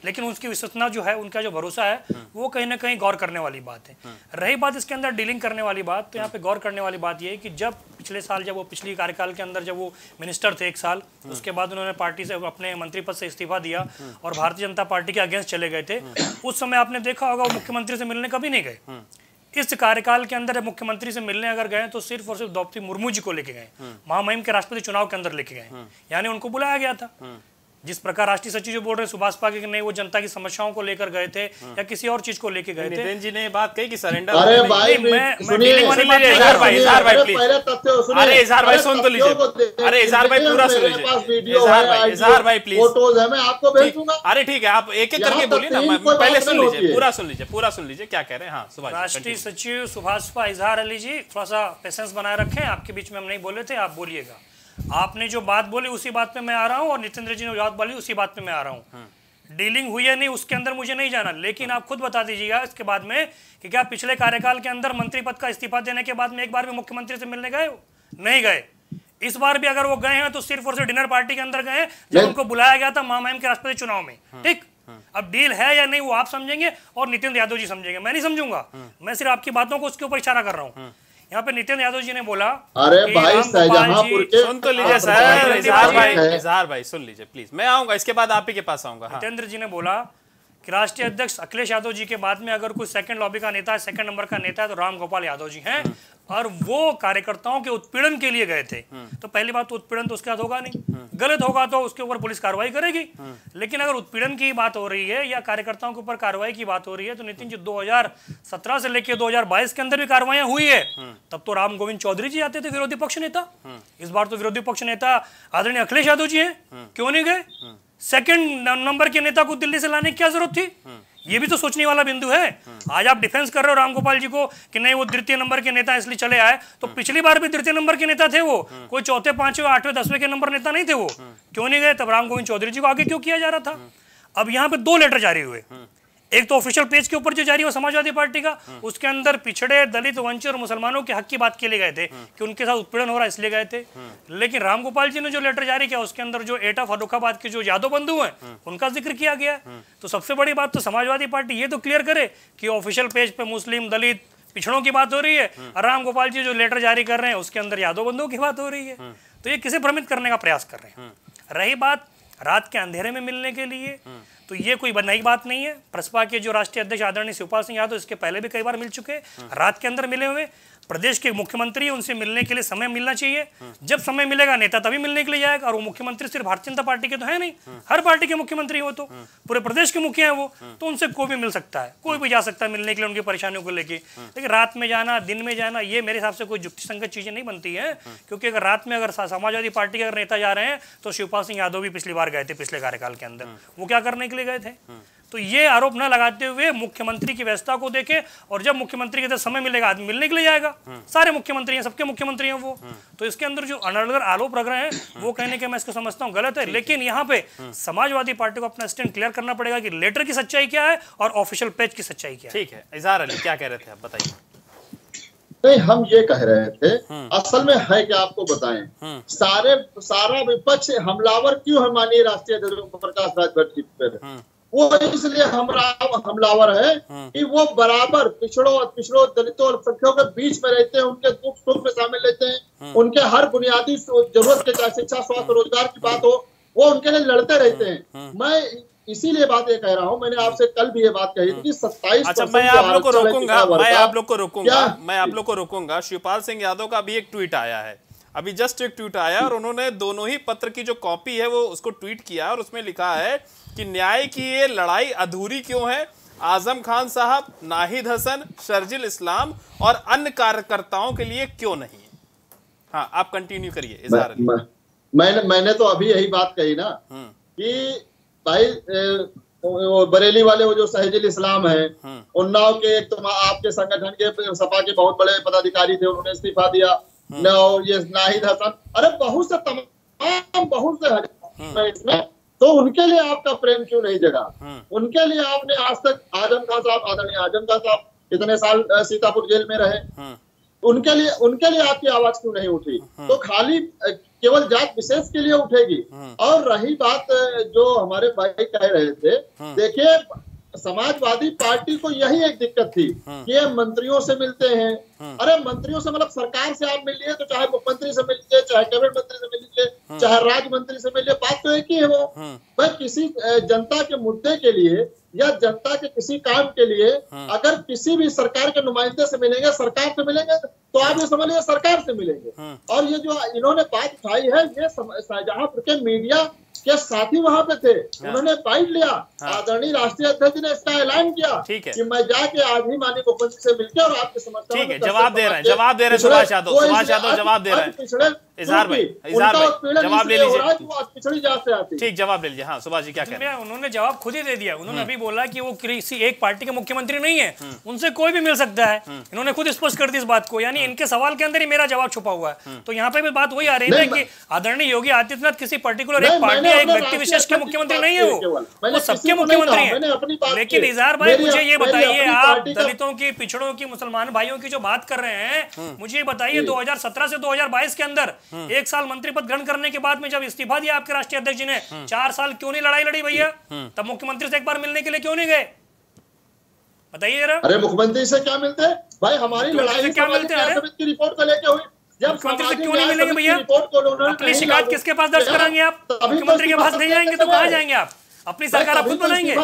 लेकिन उसकी विश्वसनीयता जो है, उनका जो भरोसा है, वो कहीं ना कहीं गौर करने वाली बात है। रही बात इसके अंदर डीलिंग करने वाली बात, तो यहाँ पे गौर करने वाली बात ये है कि जब पिछले साल, जब वो पिछली कार्यकाल के अंदर जब वो मिनिस्टर थे एक साल, उसके बाद उन्होंने पार्टी से अपने मंत्री पद से इस्तीफा दिया और भारतीय जनता पार्टी के अगेंस्ट चले गए थे, उस समय आपने देखा होगा वो मुख्यमंत्री से मिलने कभी नहीं गए। इस कार्यकाल के अंदर मुख्यमंत्री से मिलने अगर गए तो सिर्फ और सिर्फ द्रौपदी मुर्मू जी को लेके गए, महामहिम के राष्ट्रपति चुनाव के अंदर लेके गए, यानी उनको बुलाया गया था। जिस प्रकार राष्ट्रीय सचिव जो बोल रहे हैं सुभाष पागे कि नहीं वो जनता की समस्याओं को लेकर गए थे या किसी और चीज को लेकर गए थे। नितिन जी ने बात कही कि सरेंडर। अरे भाई सुनिए, इजहार भाई, इजहार भाई प्लीज, अरे इजहार भाई सुन तो लीजिए, अरे इजहार भाई पूरा सुन लीजिए, इजहार भाई, इजहार भाई प्लीज, फोटोज है, मैं आपको भेज दूंगा। अरे ठीक है, आप एक एक करके बोलिए ना, पहले सुन लीजिए, पूरा सुन लीजिए, पूरा सुन लीजिए क्या कह रहे हैं। हाँ सुभाष, राष्ट्रीय सचिव सुभाष इजहार अली जी, थोड़ा सा पेशेंस बनाए रखें, आपके बीच में हम नहीं बोले थे, आप बोलिएगा। आपने जो बात बोली उसी बात पे मैं आ रहा हूं और नितिन जी ने बात बोली उसी बात पे मैं आ रहा हूं। डीलिंग हुई है नहीं उसके अंदर मुझे नहीं जाना, लेकिन आप खुद बता दीजिएगा इसके बाद में कि क्या पिछले कार्यकाल के अंदर मंत्री पद का इस्तीफा देने के बाद में एक बार भी मुख्यमंत्री से मिलने गए? नहीं गए। इस बार भी अगर वो गए हैं तो सिर्फ और सिर्फ डिनर पार्टी के अंदर गए जब उनको बुलाया गया था महामहिम के राष्ट्रपति चुनाव में। ठीक, अब डील है या नहीं वो आप समझेंगे और नितिन यादव जी समझेंगे, मैं नहीं समझूंगा। मैं सिर्फ आपकी बातों को उसके ऊपर इशारा कर रहा हूँ। यहाँ पे नितिन यादव जी ने बोला, अरे भाई शाहजहांपुर के सुन तो लीजिए सर, इजहार भाई, इजहार भाई सुन लीजिए प्लीज, मैं आऊंगा इसके बाद आप ही के पास आऊंगा। नितेंद्र जी ने बोला कि राष्ट्रीय अध्यक्ष अखिलेश यादव जी के बाद में अगर कोई सेकंड लॉबी का नेता है, सेकंड नंबर का नेता है तो राम गोपाल यादव जी हैं, और वो कार्यकर्ताओं के उत्पीड़न के लिए गए थे। तो पहली बात तो उत्पीड़न तो उसके साथ होगा नहीं, गलत होगा तो उसके ऊपर पुलिस कार्रवाई करेगी। लेकिन अगर उत्पीड़न की बात हो रही है या कार्यकर्ताओं के ऊपर कार्रवाई की बात हो रही है तो नितिन जी दो हज़ार सत्रह से लेकर दो हज़ार बाईस के अंदर भी कार्रवाइयां हुई है। तब तो राम गोविंद चौधरी जी आते थे विरोधी पक्ष नेता, इस बार तो विरोधी पक्ष नेता आदरणीय अखिलेश यादव जी हैं, क्यों नहीं गए? सेकंड नंबर के नेता को दिल्ली से लाने की क्या जरूरत थी? ये भी तो सोचने वाला बिंदु है। आज आप डिफेंस कर रहे हो रामगोपाल जी को कि नहीं वो द्वितीय नंबर के नेता इसलिए चले आए, तो पिछली बार भी द्वितीय नंबर के नेता थे वो, कोई चौथे पांचवें आठवें दसवें के नंबर नेता नहीं थे वो, क्यों नहीं गए? तब राम गोविंद चौधरी जी को आगे क्यों किया जा रहा था? अब यहाँ पे दो लेटर जारी हुए, एक तो ऑफिशियल पेज के ऊपर जो जारी हुआ समाजवादी पार्टी का, उसके अंदर पिछड़े दलित वंचित और मुसलमानों के हक की बात के लिए गए थे कि उनके साथ उत्पीड़न हो रहा है इसलिए गए थे। लेकिन रामगोपाल जी ने जो लेटर जारी किया उसके अंदर जो एटा फर्रुखाबाद के जो यादव बंधु हैं उनका जिक्र किया गया। तो सबसे बड़ी बात तो समाजवादी पार्टी ये तो क्लियर करे कि ऑफिशियल पेज पे मुस्लिम दलित पिछड़ों की बात हो रही है और रामगोपाल जी जो लेटर जारी कर रहे हैं उसके अंदर यादव बंधुओं की बात हो रही है। तो ये किसे भ्रमित करने का प्रयास कर रहे हैं। रही बात रात के अंधेरे में मिलने के लिए, तो ये कोई नई बात नहीं है। प्रसपा के जो राष्ट्रीय अध्यक्ष आदरणीय शिवपाल सिंह यादव इसके पहले भी कई बार मिल चुके, रात के अंदर मिले हुए। प्रदेश के मुख्यमंत्री उनसे मिलने के लिए समय मिलना चाहिए, जब समय मिलेगा नेता तभी मिलने के लिए जाएगा। और वो मुख्यमंत्री सिर्फ भारतीय जनता पार्टी के तो है नहीं, हर पार्टी के मुख्यमंत्री हो, तो पूरे प्रदेश के मुखिया है वो, तो उनसे कोई भी मिल सकता है, कोई भी जा सकता है मिलने के लिए उनकी परेशानियों को लेकर। लेकिन रात में जाना, दिन में जाना, ये मेरे हिसाब से कोई युक्तिसंगत चीजें नहीं बनती है। क्योंकि अगर रात में अगर समाजवादी पार्टी के अगर नेता जा रहे हैं तो शिवपाल सिंह यादव भी पिछली बार गए थे, पिछले कार्यकाल के अंदर, वो क्या करने के लिए गए थे? तो ये आरोप न लगाते हुए मुख्यमंत्री की व्यवस्था को देखे, और जब मुख्यमंत्री के समय मिलेगा आदमी मिलने के लिए जाएगा। सारे मुख्यमंत्री हैं, सबके मुख्यमंत्री हैं वो, तो इसके अंदर जो अनर्गल आरोप लग रहे हैं वो कहने के मैं इसको समझता हूँ गलत है। लेकिन यहाँ पे समाजवादी पार्टी को अपना स्टैंड क्लियर करना पड़ेगा कि लेटर की सच्चाई क्या है और ऑफिशियल पेज की सच्चाई क्या है। ठीक है, इजहार अली क्या कह रहे थे आप बताइए। नहीं, हम ये कह रहे थे असल में है कि आपको बताएं, सारे सारा विपक्ष हमलावर क्यों है माननीय राष्ट्रीय अध्यक्ष प्रकाश राजभर जी पर? वो इसलिए हमला हमलावर है कि वो बराबर पिछड़ों और पिछड़ों दलितों और अल्पसंख्यकों के बीच में रहते हैं, उनके दुख सुख में शामिल रहते हैं, उनके हर बुनियादी जरूरत के, चाहे शिक्षा, स्वास्थ्य, रोजगार की बात हो, वो उनके लिए लड़ते रहते हैं। मैं इसीलिए बात ये कह रहा हूँ, मैंने आपसे कल भी ये बात कही थी कि सत्ताईस अच्छा, मैं आप लोग को रोकूंगा मैं आप लोग को रोकूंगा मैं आप लोग को रोकूंगा शिवपाल सिंह यादव का भी एक ट्वीट आया है, अभी जस्ट एक ट्वीट आया, और उन्होंने दोनों ही पत्र की जो कॉपी है वो उसको ट्वीट किया, और उसमें लिखा है कि न्याय की ये लड़ाई अधूरी क्यों है? आजम खान साहब, नाहिद हसन, शर्जिल इस्लाम और अन्य कार्यकर्ताओं के लिए क्यों नहीं? हाँ, आप कंटिन्यू करिए इजहार अली। मैंने मैंने तो अभी यही बात कही ना कि भाई वो बरेली वाले वो जो शहजिल इस्लाम है, उन्नाव के एक तो आपके संगठन के सपा के बहुत बड़े पदाधिकारी थे, उन्होंने इस्तीफा दिया। न ये नाहिद हसन, अरे बहुत से तमाम बहुत से इसमें, तो उनके लिए आपका प्रेम क्यों नहीं जगा? उनके लिए आपने आज तक आजम खान साहब, आदरणीय आजम खान साहब इतने साल सीतापुर जेल में रहे, उनके लिए उनके लिए आपकी आवाज क्यों नहीं उठी? तो खाली केवल जात विशेष के लिए उठेगी। और रही बात जो हमारे भाई कह रहे थे, देखिए समाजवादी पार्टी को यही एक दिक्कत थी कि ये मंत्रियों से मिलते हैं। अरे मंत्रियों से मतलब सरकार से आप मिलिए तो चाहे मुख्यमंत्री से मिलिए, चाहे कैबिनेट मंत्री से मिलिए, चाहे राज्य मंत्री से मिलिए, बात तो एक ही है। वो भाई किसी जनता के मुद्दे के लिए या जनता के किसी काम के लिए अगर किसी भी सरकार के नुमाइंदे से मिलेंगे, सरकार से मिलेंगे, तो आप ये समझ लीजिए सरकार से मिलेंगे। और ये जो इन्होंने बात उठाई है, ये शाहजहांपुर के मीडिया के साथी वहां पे थे, उन्होंने बाइट लिया। आदरणीय राष्ट्रीय अध्यक्ष ने इसका ऐलान किया कि मैं जाके आज ही माननीय मुख्यमंत्री से मिलकर और आपकी समस्या ठीक है जवाब दे रहे हैं जवाब दे रहे हैं सुभाष यादव सुभाष यादव जवाब दे रहे हैं। पिछड़े इजहार भाई इजहार भाई जवाब ले लीजिए। पिछड़ी जात से आती ठीक जवाब ले लीजिए। हाँ सुभाष जी क्या कह रहे हैं? उन्होंने जवाब खुद ही दे दिया। उन्होंने अभी बोला कि वो किसी एक पार्टी के मुख्यमंत्री नहीं है, उनसे कोई भी मिल सकता है। इन्होंने खुद स्पष्ट कर दी इस बात को, यानी इनके सवाल के अंदर ही मेरा जवाब छुपा हुआ है। तो यहाँ पे भी बात वही आ रही है कि आदरणीय योगी आदित्यनाथ किसी पर्टिकुलर एक पार्टी या एक व्यक्ति विशेष के मुख्यमंत्री नहीं है, वो वो सबके मुख्यमंत्री हैं। लेकिन इजहार भाई मुझे ये बताइए, आप दलितों की, पिछड़ों की, मुसलमान भाइयों की जो बात कर रहे हैं, मुझे ये बताइए दो हजार सत्रह से दो हजार बाईस के अंदर एक साल मंत्री पद ग्रहण करने के बाद में जब इस्तीफा दिया आपके राष्ट्रीय अध्यक्ष जी ने, चार साल क्यों नहीं लड़ाई लड़ी भैया? तब मुख्यमंत्री से एक बार मिलने के लिए क्यों नहीं गए? बताइए जरा। अरे मुख्यमंत्री से क्या मिलते हैं भाई? हमारी लड़ाई क्या मिलते हैं की रिपोर्ट को लेकर हुई। जब मुख्यमंत्री से क्यों नहीं मिलेंगे भैया? अपनी शिकायत किसके पास दर्ज कराएंगे आप? मुख्यमंत्री के पास नहीं जाएंगे तो कहाँ जाएंगे आप? अपनी सरकार आप खुद बनाएंगे।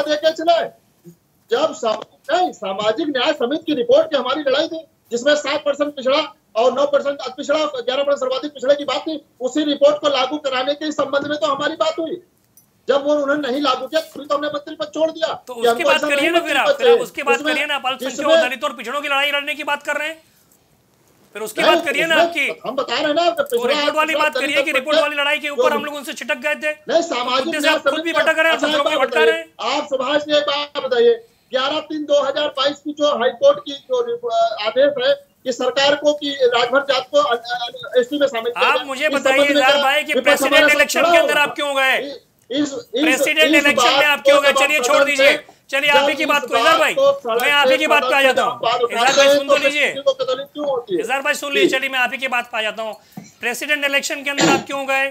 जब सामाजिक न्याय समिति की रिपोर्ट की हमारी लड़ाई थी, जिसमें सात परसेंट पिछड़ा और नौ परसेंट पिछड़ा, ग्यारह परसेंट सर्वाधिक पिछड़े की बात थी, उसी रिपोर्ट को लागू कराने के संबंध में तो हमारी बात हुई। जब वो उन्होंने नहीं लागू किया तो हमने मंत्री पद छोड़ दिया। तो उसकी बात करिए ना, फिर आप फिर आप उसकी बात करिए ना। अल्पसंख्यकों, दलितों और पिछड़ों की लड़ाई लड़ने की बात कर रहे हैं, फिर उसकी बात करिए ना आपकी। हम बता रहे हैं ना, तो रिपोर्ट वाली बात करिए कि रिपोर्ट वाली लड़ाई के ऊपर हम लोग उनसे छिटक गए थे। नहीं, सामाजिक से आप खुद भी भटक रहे हैं, दूसरों को भटका रहे हैं। आप सुभाष जी एक बात बताइए, ग्यारह तीन दो हजार बाईस की जो हाईकोर्ट की जो आदेश है कि सरकार को कि राजभर जात को एसटी में शामिल किया, आप मुझे बताइए इजहार भाई कि प्रेसिडेंट इलेक्शन के अंदर आप क्यों गए? प्रेसिडेंट इलेक्शन में आप क्यों गए? चलिए छोड़ दीजिए, चलिए आप ही की बात को इजहार भाई, मैं आप ही की बात पे आ जाता हूँ। इजहार भाई सुन तो लीजिए, इजहार भाई सुन लीजिए, चलिए मैं आप ही की बात पे आ जाता हूँ। प्रेसिडेंट इलेक्शन के अंदर आप क्यों गए?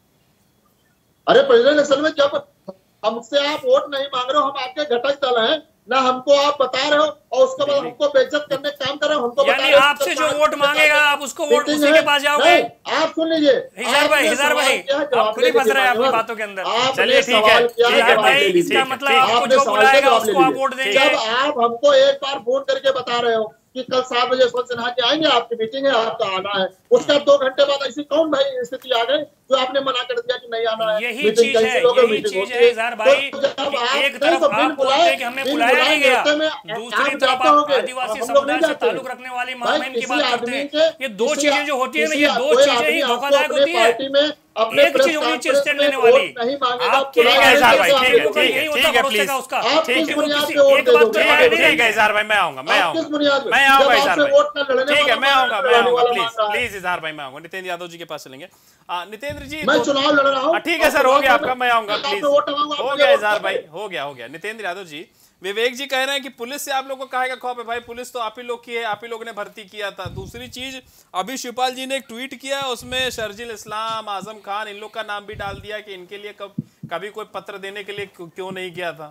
अरे प्रेसिडेंट इलेक्शन में जब हमसे आप वोट नहीं मांग रहे हो, हम आपके घटक दल हैं ना, हमको आप बता रहे हो और उसके बाद हमको बेइज्जत करने का काम कर रहे हो। हमको यानी आपसे जो वोट मांगेगा आप उसको वोट उसी के पास जाओगे। आप सुन लीजिए इजहार भाई, इजहार भाई आप खुद ही फंस रहे हैं अपनी बातों के अंदर। चलिए ठीक है, इजहार भाई इसका मतलब आपको जो बुलाएगा उसको आप वोट देंगे। जब आप हमको एक बार फोन करके बता रहे हो कि कल सात बजे यशवंत सिन्हा के आएंगे, आपकी मीटिंग है, आपका आना है, उसका दो घंटे बाद ऐसी कौन भाई स्थिति आ गई जो आपने मना कर दिया कि नहीं आना है? यही चीज है, यही चीज है इजहार भाई। एक तरफ आप बोलते हैं कि हमें बुलाया नहीं गया, दूसरी तरफ आप आदिवासी समुदाय से ताल्लुक रखने वाली महामहिम की बात करते हैं। ये दो चीजें जो होती है ना, ये दो चीजें ही धोखादायक होती है। एक चीज होनी चाहिए स्टैंड लेने वाली। आप ठीक है इजहार भाई, ठीक है ठीक है ठीक है प्लीज, उसका ठीक है एक बात तो ठीक है इजहार भाई, मैं आऊंगा मैं आऊंगा मैं आऊंगा इजहार भाई, ठीक है मैं आऊंगा मैं आऊंगा प्लीज प्लीज इजहार भाई मैं आऊंगा। नितेंद्र यादव जी के पास चलेंगे। नितेंद्र जी मैं चुनाव लड़ रहा हूं। ठीक है सर, हो गया आपका, मैं आऊंगा प्लीज। हो गया इजहार भाई, हो गया हो गया। नितेंद्र यादव जी, विवेक जी कह रहे हैं कि पुलिस से आप लोग को काहे का खौफ है? भाई पुलिस तो आप ही लोग की है, आप ही लोग ने भर्ती किया था। दूसरी चीज, अभी शिवपाल जी ने एक ट्वीट किया, उसमें शर्जिल इस्लाम, आजम खान, इन लोग का नाम भी डाल दिया कि इनके लिए कब कभी कोई पत्र देने के लिए क्यों नहीं किया था।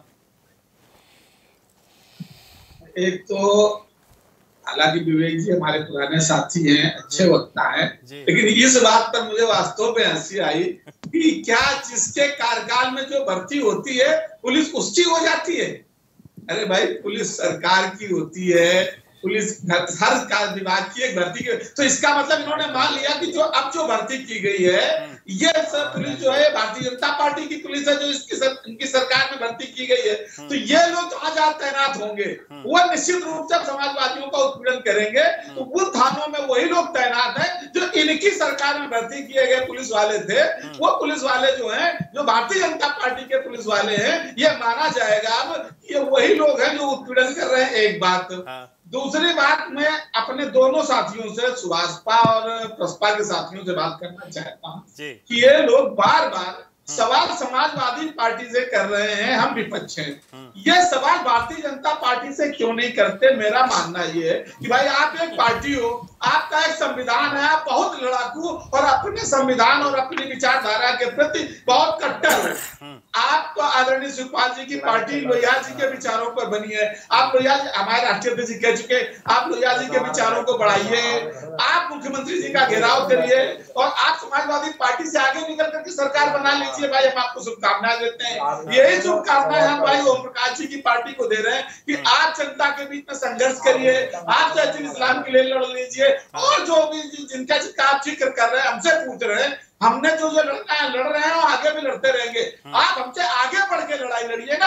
एक तो हालांकि विवेक जी हमारे पुराने साथी हैं, अच्छे वक्ता हैं, लेकिन इस बात पर मुझे वास्तव में हंसी आई कि क्या जिसके कार्यकाल में जो भर्ती होती है पुलिस उसकी हो जाती है? अरे भाई पुलिस सरकार की होती है, पुलिस हर विभाग की एक भर्ती की। तो इसका मतलब इन्होंने मान लिया कि जो अब जो भर्ती की गई है ये सब पुलिस जो है भारतीय जनता पार्टी की पुलिस है, जो इसकी सर, इनकी सरकार में भर्ती की गई है। तो ये लोग जहां जहां तैनात होंगे वो निश्चित रूप से समाजवादियों का उत्पीड़न करेंगे, तो उन थानों में वही लोग तैनात हैं जो इनकी सरकार में भर्ती किए गए पुलिस वाले थे। वो पुलिस वाले जो है, जो भारतीय जनता पार्टी के पुलिस वाले हैं, ये माना जाएगा अब ये वही लोग हैं जो उत्पीड़न कर रहे हैं। एक बात। दूसरी बात, मैं अपने दोनों साथियों से, सुभाषपा और प्रसपा के साथियों से बात करना चाहता हूँ कि ये लोग बार बार सवाल समाजवादी पार्टी से कर रहे हैं, हम विपक्ष हैं। ये सवाल भारतीय जनता पार्टी से क्यों नहीं करते? मेरा मानना ये है कि भाई आप एक पार्टी हो, आपका एक संविधान है, आप बहुत लड़ाकू और अपने संविधान और अपनी विचारधारा के प्रति बहुत कट्टर हो। आप तो आदरणीय सुखपाल जी की पार्टी लोहिया जी के विचारों पर बनी है। आप लोहिया जी, हमारे राष्ट्रीय अध्यक्ष जी कह चुके, आप लोहिया जी के विचारों को बढ़ाइए, आप मुख्यमंत्री जी का घेराव करिए और आप समाजवादी पार्टी से आगे निकल करके सरकार बना लीजिए। भाई हम आपको शुभकामनाएं देते हैं। यही शुभकामनाएं हम भाई ओम प्रकाश जी की पार्टी को दे रहे हैं कि आप जनता के बीच में संघर्ष करिए, आप जैसे इस्लाम के लिए लड़ लीजिए और जो भी जिनका जिनका आप जिक्र कर रहे हैं, हमसे पूछ रहे हैं, हमने जो जो लड़ना है लड़ रहे हैं और आगे भी लड़ते रहेंगे। आप हमसे आगे बढ़ के लड़ाई लड़िएगा,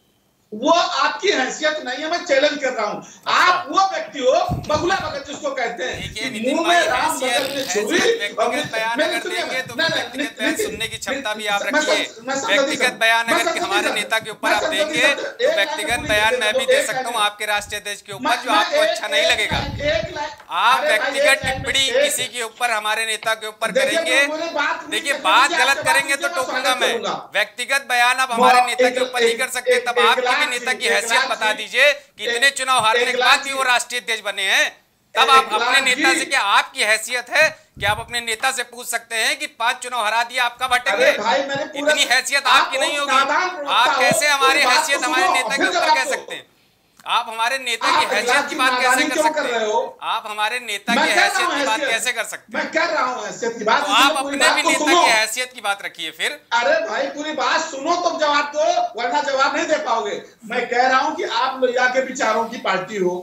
वो आपकी हैसियत नहीं है। मैं चैलेंज कर रहा हूँ। आप वो व्यक्ति हो बगुला भगत जिसको कहते हैं, मुंह में राम बगल में छुरी। व्यक्तिगत बयान अगर देंगे तो व्यक्तिगत बयान सुनने की क्षमता भी आप रखिए। व्यक्तिगत बयान अगर हमारे नेता के ऊपर आप देंगे तो व्यक्तिगत बयान मैं भी दे सकता हूँ आपके राष्ट्रीय अध्यक्ष के ऊपर, जो आपको अच्छा नहीं लगेगा। आप व्यक्तिगत टिप्पणी किसी के ऊपर, हमारे नेता के ऊपर करेंगे, देखिए बात गलत करेंगे तो टोकूंगा मैं। व्यक्तिगत बयान आप हमारे नेता के ऊपर नहीं कर सकते। तब आप नेता की हैसियत बता दीजिए कि इतने चुनाव हारने के बाद भी वो राष्ट्रीय अध्यक्ष बने हैं। तब आप अपने नेता से, क्या आपकी हैसियत है कि आप अपने नेता से पूछ सकते हैं कि पांच चुनाव हरा दिया आप कब हटेंगे? इतनी हैसियत आपकी नहीं होगी। आप कैसे हमारी हैसियत हमारे नेता के ऊपर कह सकते हैं? आप हमारे नेता की हैसियत की बात कैसे कर सकते हैं? आप हमारे नेता की हैसियत की बात कैसे कर सकते हैं? मैं कर रहा हूँ हैसियत की बात। तो आप अपने भी नेता की हैसियत की बात रखिए फिर। अरे भाई पूरी बात सुनो तब जवाब दो, वरना जवाब नहीं दे पाओगे। मैं कह रहा हूँ कि आप लोहिया के विचारों की पार्टी हो,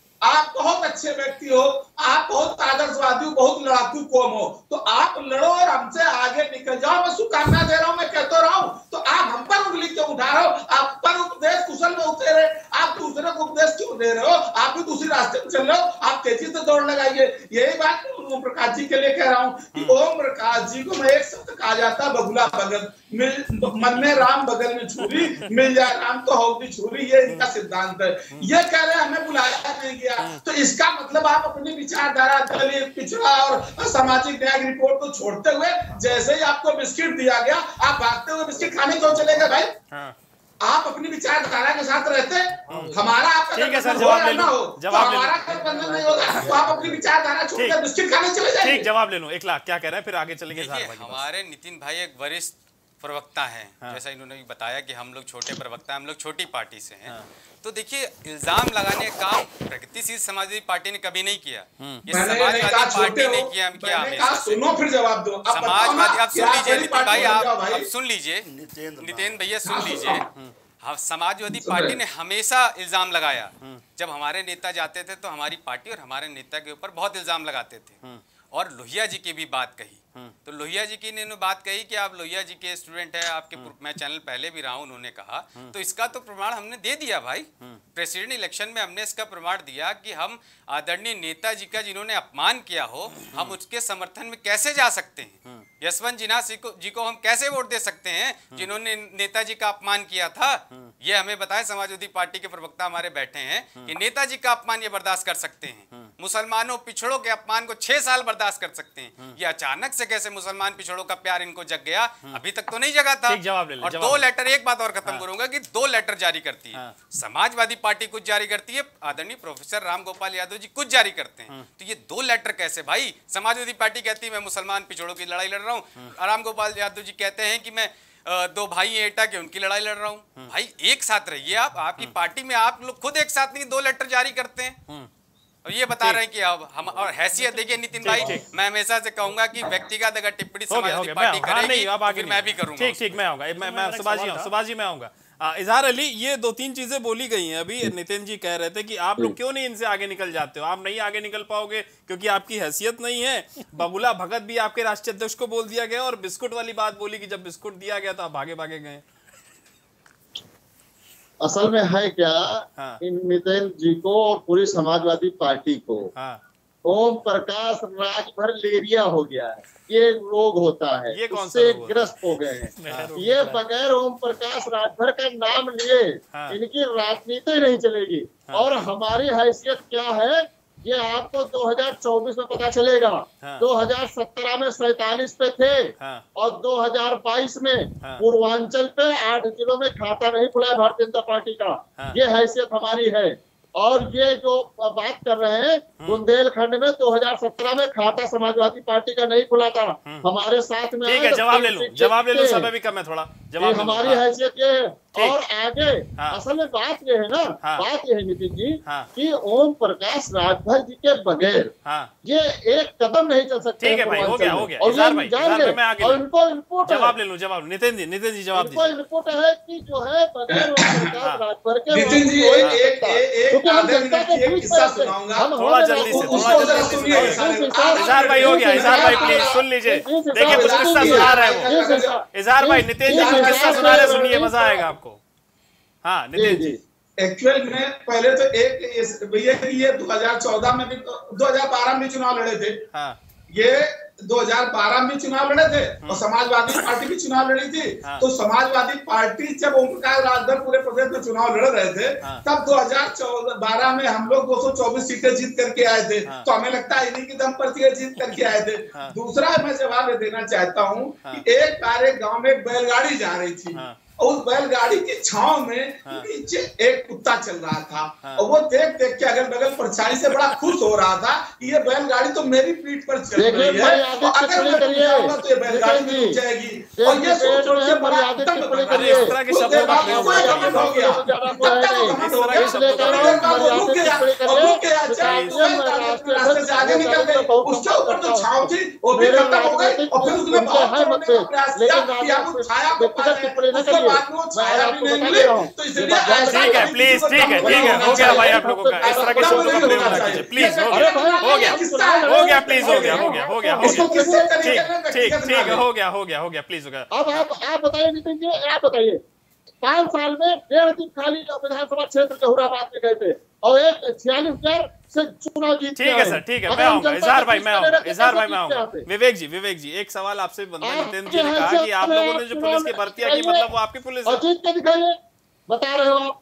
आप बहुत अच्छे व्यक्ति हो, आप बहुत आदर्शवादी हो, बहुत लड़ाकू कौम हो, तो आप लड़ो और हमसे आगे निकल जाओ। मैं शुभकामना दे रहा हूं, मैं कहता रहा हूं। तो आप हम पर उंगली क्यों उठा रहे हो? आप पर उपदेश कुशल में उतरे, आप दूसरे को उपदेश क्यों दे रहे हो? आप भी दूसरे रास्ते में चल रहे हो, आप तेजी से दौड़ लगाइए। यही बात ओम प्रकाश जी के लिए कह रहा हूँ कि ओम प्रकाश जी को मैं एक शब्द कहा जाता बगुला भगत, मन में राम बगल में छुरी, मिल जाए राम तो होगी छुरी, ये इनका सिद्धांत है। ये कह रहे हैं हमें बुलाया नहीं गया, तो इसका मतलब आप अपनी विचारधारा, दलित, पिछड़ा और सामाजिक न्याय रिपोर्ट को छोड़ते हुए जैसे ही आपको बिस्किट दिया गया आप भागते हुए बिस्किट खाने क्यों चले गए? भाई हाँ। आप अपनी विचारधारा के साथ रहते, हमारा आपका ठीक है सर, जवाब ले लो, जवाब ले लो। हमारा गठबंधन नहीं होगा तो आप अपनी विचारधारा छोड़कर बिस्किट खाने चले जाएंगे। ठीक, जवाब ले लो। एक लाख क्या कह रहे हैं, फिर आगे चलेंगे। हमारे नितिन भाई एक वरिष्ठ प्रवक्ता हैं, हाँ। जैसा इन्होंने भी बताया कि हम लोग छोटे प्रवक्ता हैं, हम लोग छोटी पार्टी से हैं, हाँ। तो देखिए इल्जाम लगाने का काम प्रगतिशील समाजवादी पार्टी ने कभी नहीं किया, ये समाजवादी पार्टी ने किया। हम क्या हमेशा सुनो फिर जवाब दो। समाजवादी, आप सुन लीजिए नितिन भाई, आप अब सुन लीजिए नितिन भैया सुन लीजिए। हाँ, समाजवादी पार्टी ने हमेशा इल्जाम लगाया। जब हमारे नेता जाते थे तो हमारी पार्टी और हमारे नेता के ऊपर बहुत इल्जाम लगाते थे, और लोहिया जी की भी बात कही। तो लोहिया जी की ने बात कही कि आप लोहिया जी के स्टूडेंट है, आपके मैं चैनल पहले भी रहा हूं, उन्होंने कहा। तो इसका तो प्रमाण हमने दे दिया भाई, प्रेसिडेंट इलेक्शन में हमने इसका प्रमाण दिया कि हम आदरणीय नेताजी का जिन्होंने अपमान किया हो, हम उसके समर्थन में कैसे जा सकते हैं? यशवंत सिन्हा जी को हम कैसे वोट दे सकते हैं जिन्होंने नेताजी का अपमान किया था? ये हमें बताएं। समाजवादी पार्टी के प्रवक्ता हमारे बैठे हैं कि नेताजी का अपमान ये बर्दाश्त कर सकते हैं, मुसलमानों पिछड़ों के अपमान को छह साल बर्दाश्त कर सकते हैं। ये अचानक से कैसे मुसलमान पिछड़ों का प्यार इनको जग गया? अभी तक तो नहीं जगा था। जवाब ले ले, और जवाब दो लेटर, एक बात और खत्म करूंगा कि दो लेटर जारी करती है समाजवादी पार्टी, कुछ जारी करती है आदरणीय प्रोफेसर राम गोपाल यादव जी कुछ जारी करते हैं। तो ये दो लेटर कैसे भाई? समाजवादी पार्टी कहती है मैं मुसलमान पिछड़ों की लड़ाई लड़ रहा हूँ, राम गोपाल यादव जी कहते हैं कि मैं दो भाई एटा के उनकी लड़ाई लड़ रहा हूँ। भाई एक साथ रहिए आप, आपकी पार्टी में आप लोग खुद एक साथ नहीं दो लेटर जारी करते हैं और ये बता रहे हैं कि अब हम, और हैसियत देखिए नितिन भाई, मैं हमेशा से कहूंगा कि व्यक्तिगत अगर टिप्पणी समाजवादी पार्टी करेगी तो फिर मैं भी करूंगा। ठीक ठीक मैं आऊंगा, मैं सुभाष जी सुभाष जी मैं आऊंगा। इजहार अली, ये दो तीन चीजें बोली गई हैं अभी। नितिन जी कह रहे थे कि आप लोग क्यों नहीं इनसे आगे निकल जाते हो? आप नहीं आगे निकल पाओगे क्योंकि आपकी हैसियत नहीं है। बगुला भगत भी आपके राष्ट्रीय अध्यक्ष को बोल दिया गया, और बिस्कुट वाली बात बोली कि जब बिस्कुट दिया गया तो आप भागे भागे गए। असल में है क्या, हाँ। इन नितिन जी को और पूरी समाजवादी पार्टी को हाँ। ओम प्रकाश राज भर लेरिया हो गया है, ये रोग होता है, ये उससे ग्रस्त हो गए हैं। ये बगैर ओम प्रकाश राजभर का नाम लिए हाँ। इनकी राजनीति नहीं चलेगी। हाँ। और हमारी हैसियत क्या है ये आपको दो हज़ार चौबीस में पता चलेगा। हाँ। दो हज़ार सत्रह में सैतालीस पे थे। हाँ। और दो हज़ार बाईस में हाँ। पूर्वांचल पे आठ जिलों में खाता नहीं खुला भारतीय जनता पार्टी का। हाँ। ये हैसियत हमारी है। और ये जो बात कर रहे हैं बुंदेलखंड में दो हज़ार सत्रह में खाता समाजवादी पार्टी का नहीं खुला था, हमारे साथ में। ठीक है, जवाब ले लूं, जवाब ले लूं, समय भी कम है थोड़ा, जवाब हमारी हैसियत ये है। और आगे हाँ। असल में बात ये है ना, हाँ। बात ये है नितिन जी हाँ। कि ओम प्रकाश राजभर जी के बगैर हाँ। ये एक कदम नहीं चल सकते। ठीक है भाई, हो गया हो गया। और इज़हार भाई, इज़हार भाई मैं आगे और इनको इनपुट जवाब ले लूं, जवाब नितिन जी, नितिन जी जवाब दीजिए। इनको इनपुट है कि जो है बगैर ओम प्रकाश राजभर के नितिन जी एक एक एक आधे मिनट की एक किस्सा सुनाऊंगा, थोड़ा जल्दी से, थोड़ा जल्दी से। इज़हार भाई हो गया, इज़हार भाई प्लीज सुन लीजिए, देखिए कुछ किस्सा सुना रहे हैं वो। इज़हार भाई नितिन जी कुछ किस्सा सुना रहे, सुनिए, मजा आएगा आपको। हाँ नितिन जी, एक्चुअल में पहले तो एक भैया कि ये दो हज़ार चौदह में भी दो हज़ार बारह में चुनाव लड़े थे। हाँ। ये दो हज़ार बारह में चुनाव लड़े थे और समाजवादी पार्टी भी चुनाव लड़ी थी। हाँ। तो समाजवादी पार्टी जब ओम प्रकाश राजभर पूरे प्रदेश में चुनाव लड़ रहे थे हाँ। तब दो हज़ार बारह में हम लोग दो सौ चौबीस सीटें जीत करके आए थे। हाँ। तो हमें लगता है इन्हीं के दम पर जीत करके आए थे। हाँ। दूसरा मैं जवाब देना चाहता हूँ कि एक बार एक गाँव में एक बैलगाड़ी जा रही थी और उस बैलगाड़ी की छांव में हाँ। नीचे एक कुत्ता चल रहा था। हाँ। और वो देख देख के अगल बगल परछाई से बड़ा खुश हो रहा था कि ये बैलगाड़ी तो मेरी पीठ पर चल रही है, और अगर मैं टूट जाऊंगा तो ये बैलगाड़ी भी टूट जाएगी। और ये सोच सोच के बड़ा इस तरह के शब्दों का प्रयोग हो गया, आगे निकल गए। उसके ऊपर जो छांव थी वो भी खत्म हो गई और फिर उसने बहुत प्रयास किया कि छाया को ठीक है, प्लीज ठीक है, ठीक है, हो गया भाई आप लोगों का, इस तरह के शब्दों का प्रयोग ना कीजिए प्लीज। हो गया हो गया हो गया प्लीज, हो गया हो गया हो गया हो गया ठीक ठीक ठीक है, हो गया हो गया हो गया प्लीज, हो गया। अब आप आप बताइए नितिन जी, आप बताइए पांच साल में डेढ़ दिन खाली विधानसभा क्षेत्र जहुराबाद में गए थे और एक छियालीस हजार से चुनाव जीत। ठीक है सर, ठीक है, मैं आऊंगा। इज़हार भाई मैं आऊंगा, इज़हार भाई मैं आऊंगा। विवेक जी, विवेक जी एक सवाल आपसे बनता है। नितिन जी ने कहा कि आप लोगों ने जो पुलिस की भर्तियां की, मतलब वो आपकी पुलिस है। जीत के दिखाइए, बता रहे हो आप।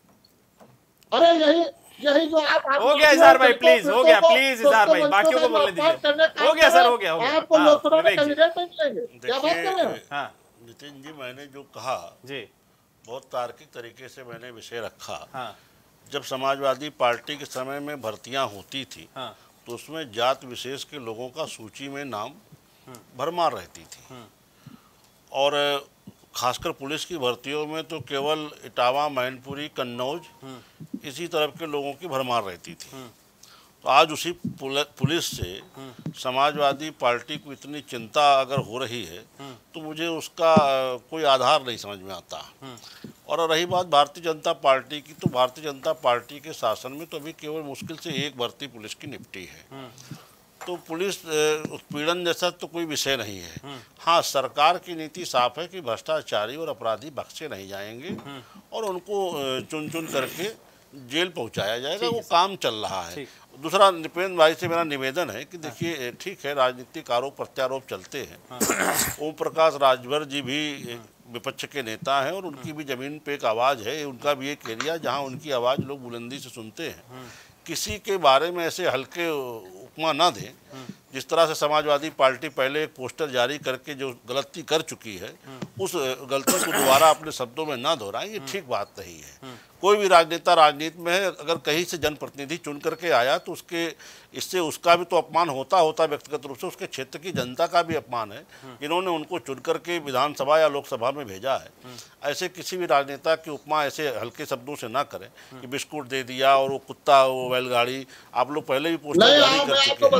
अरे यही यही जो आप हो गया इज़हार भाई प्लीज, हो गया प्लीज इज़हार भाई, बाकियों को बोलने दीजिए। हो गया सर, हो गया हो गया। आपको लोकसभा में कैंडिडेट नहीं मिलेंगे, क्या बात कर रहे हैं? हाँ नितिन जी, मैंने जो कहा जी बहुत तार्किक तरीके से मैंने विषय रखा। हाँ। जब समाजवादी पार्टी के समय में भर्तियां होती थी हाँ। तो उसमें जात विशेष के लोगों का सूची में नाम भरमार रहती थी और खासकर पुलिस की भर्तियों में तो केवल इटावा, मैनपुरी, कन्नौज इसी तरफ के लोगों की भरमार रहती थी। तो आज उसी पुलिस से समाजवादी पार्टी को इतनी चिंता अगर हो रही है तो मुझे उसका कोई आधार नहीं समझ में आता। और रही बात भारतीय जनता पार्टी की, तो भारतीय जनता पार्टी के शासन में तो अभी केवल मुश्किल से एक भर्ती पुलिस की निपटी है। तो पुलिस उत्पीड़न जैसा तो कोई विषय नहीं है। हाँ, सरकार की नीति साफ है कि भ्रष्टाचारी और अपराधी बख्शे नहीं जाएंगे और उनको चुन चुन करके जेल पहुंचाया जाएगा, वो काम चल रहा है। दूसरा निपेंद्र भाई से मेरा निवेदन है कि देखिए ठीक है, राजनीतिक आरोप प्रत्यारोप चलते हैं। ओम प्रकाश राजभर जी भी विपक्ष के नेता हैं और उनकी भी जमीन पे एक आवाज़ है, उनका भी एक एरिया जहां उनकी आवाज़ लोग बुलंदी से सुनते हैं। किसी के बारे में ऐसे हल्के उपमा ना दें। जिस तरह से समाजवादी पार्टी पहले एक पोस्टर जारी करके जो गलती कर चुकी है उस गलती को दोबारा अपने शब्दों में ना दोहराएं, ये ठीक बात नहीं है। कोई भी राजनेता राजनीति में है, अगर कहीं से जनप्रतिनिधि चुन करके आया तो उसके इससे उसका भी तो अपमान होता होता व्यक्तिगत रूप से, उसके क्षेत्र की जनता का भी अपमान है जिन्होंने उनको चुन करके विधानसभा या लोकसभा में भेजा है। ऐसे किसी भी राजनेता की उपमा ऐसे हल्के शब्दों से ना करें कि बिस्कुट दे दिया और वो कुत्ता वो बैलगाड़ी, आप लोग पहले भी पोस्टर जारी कर चुके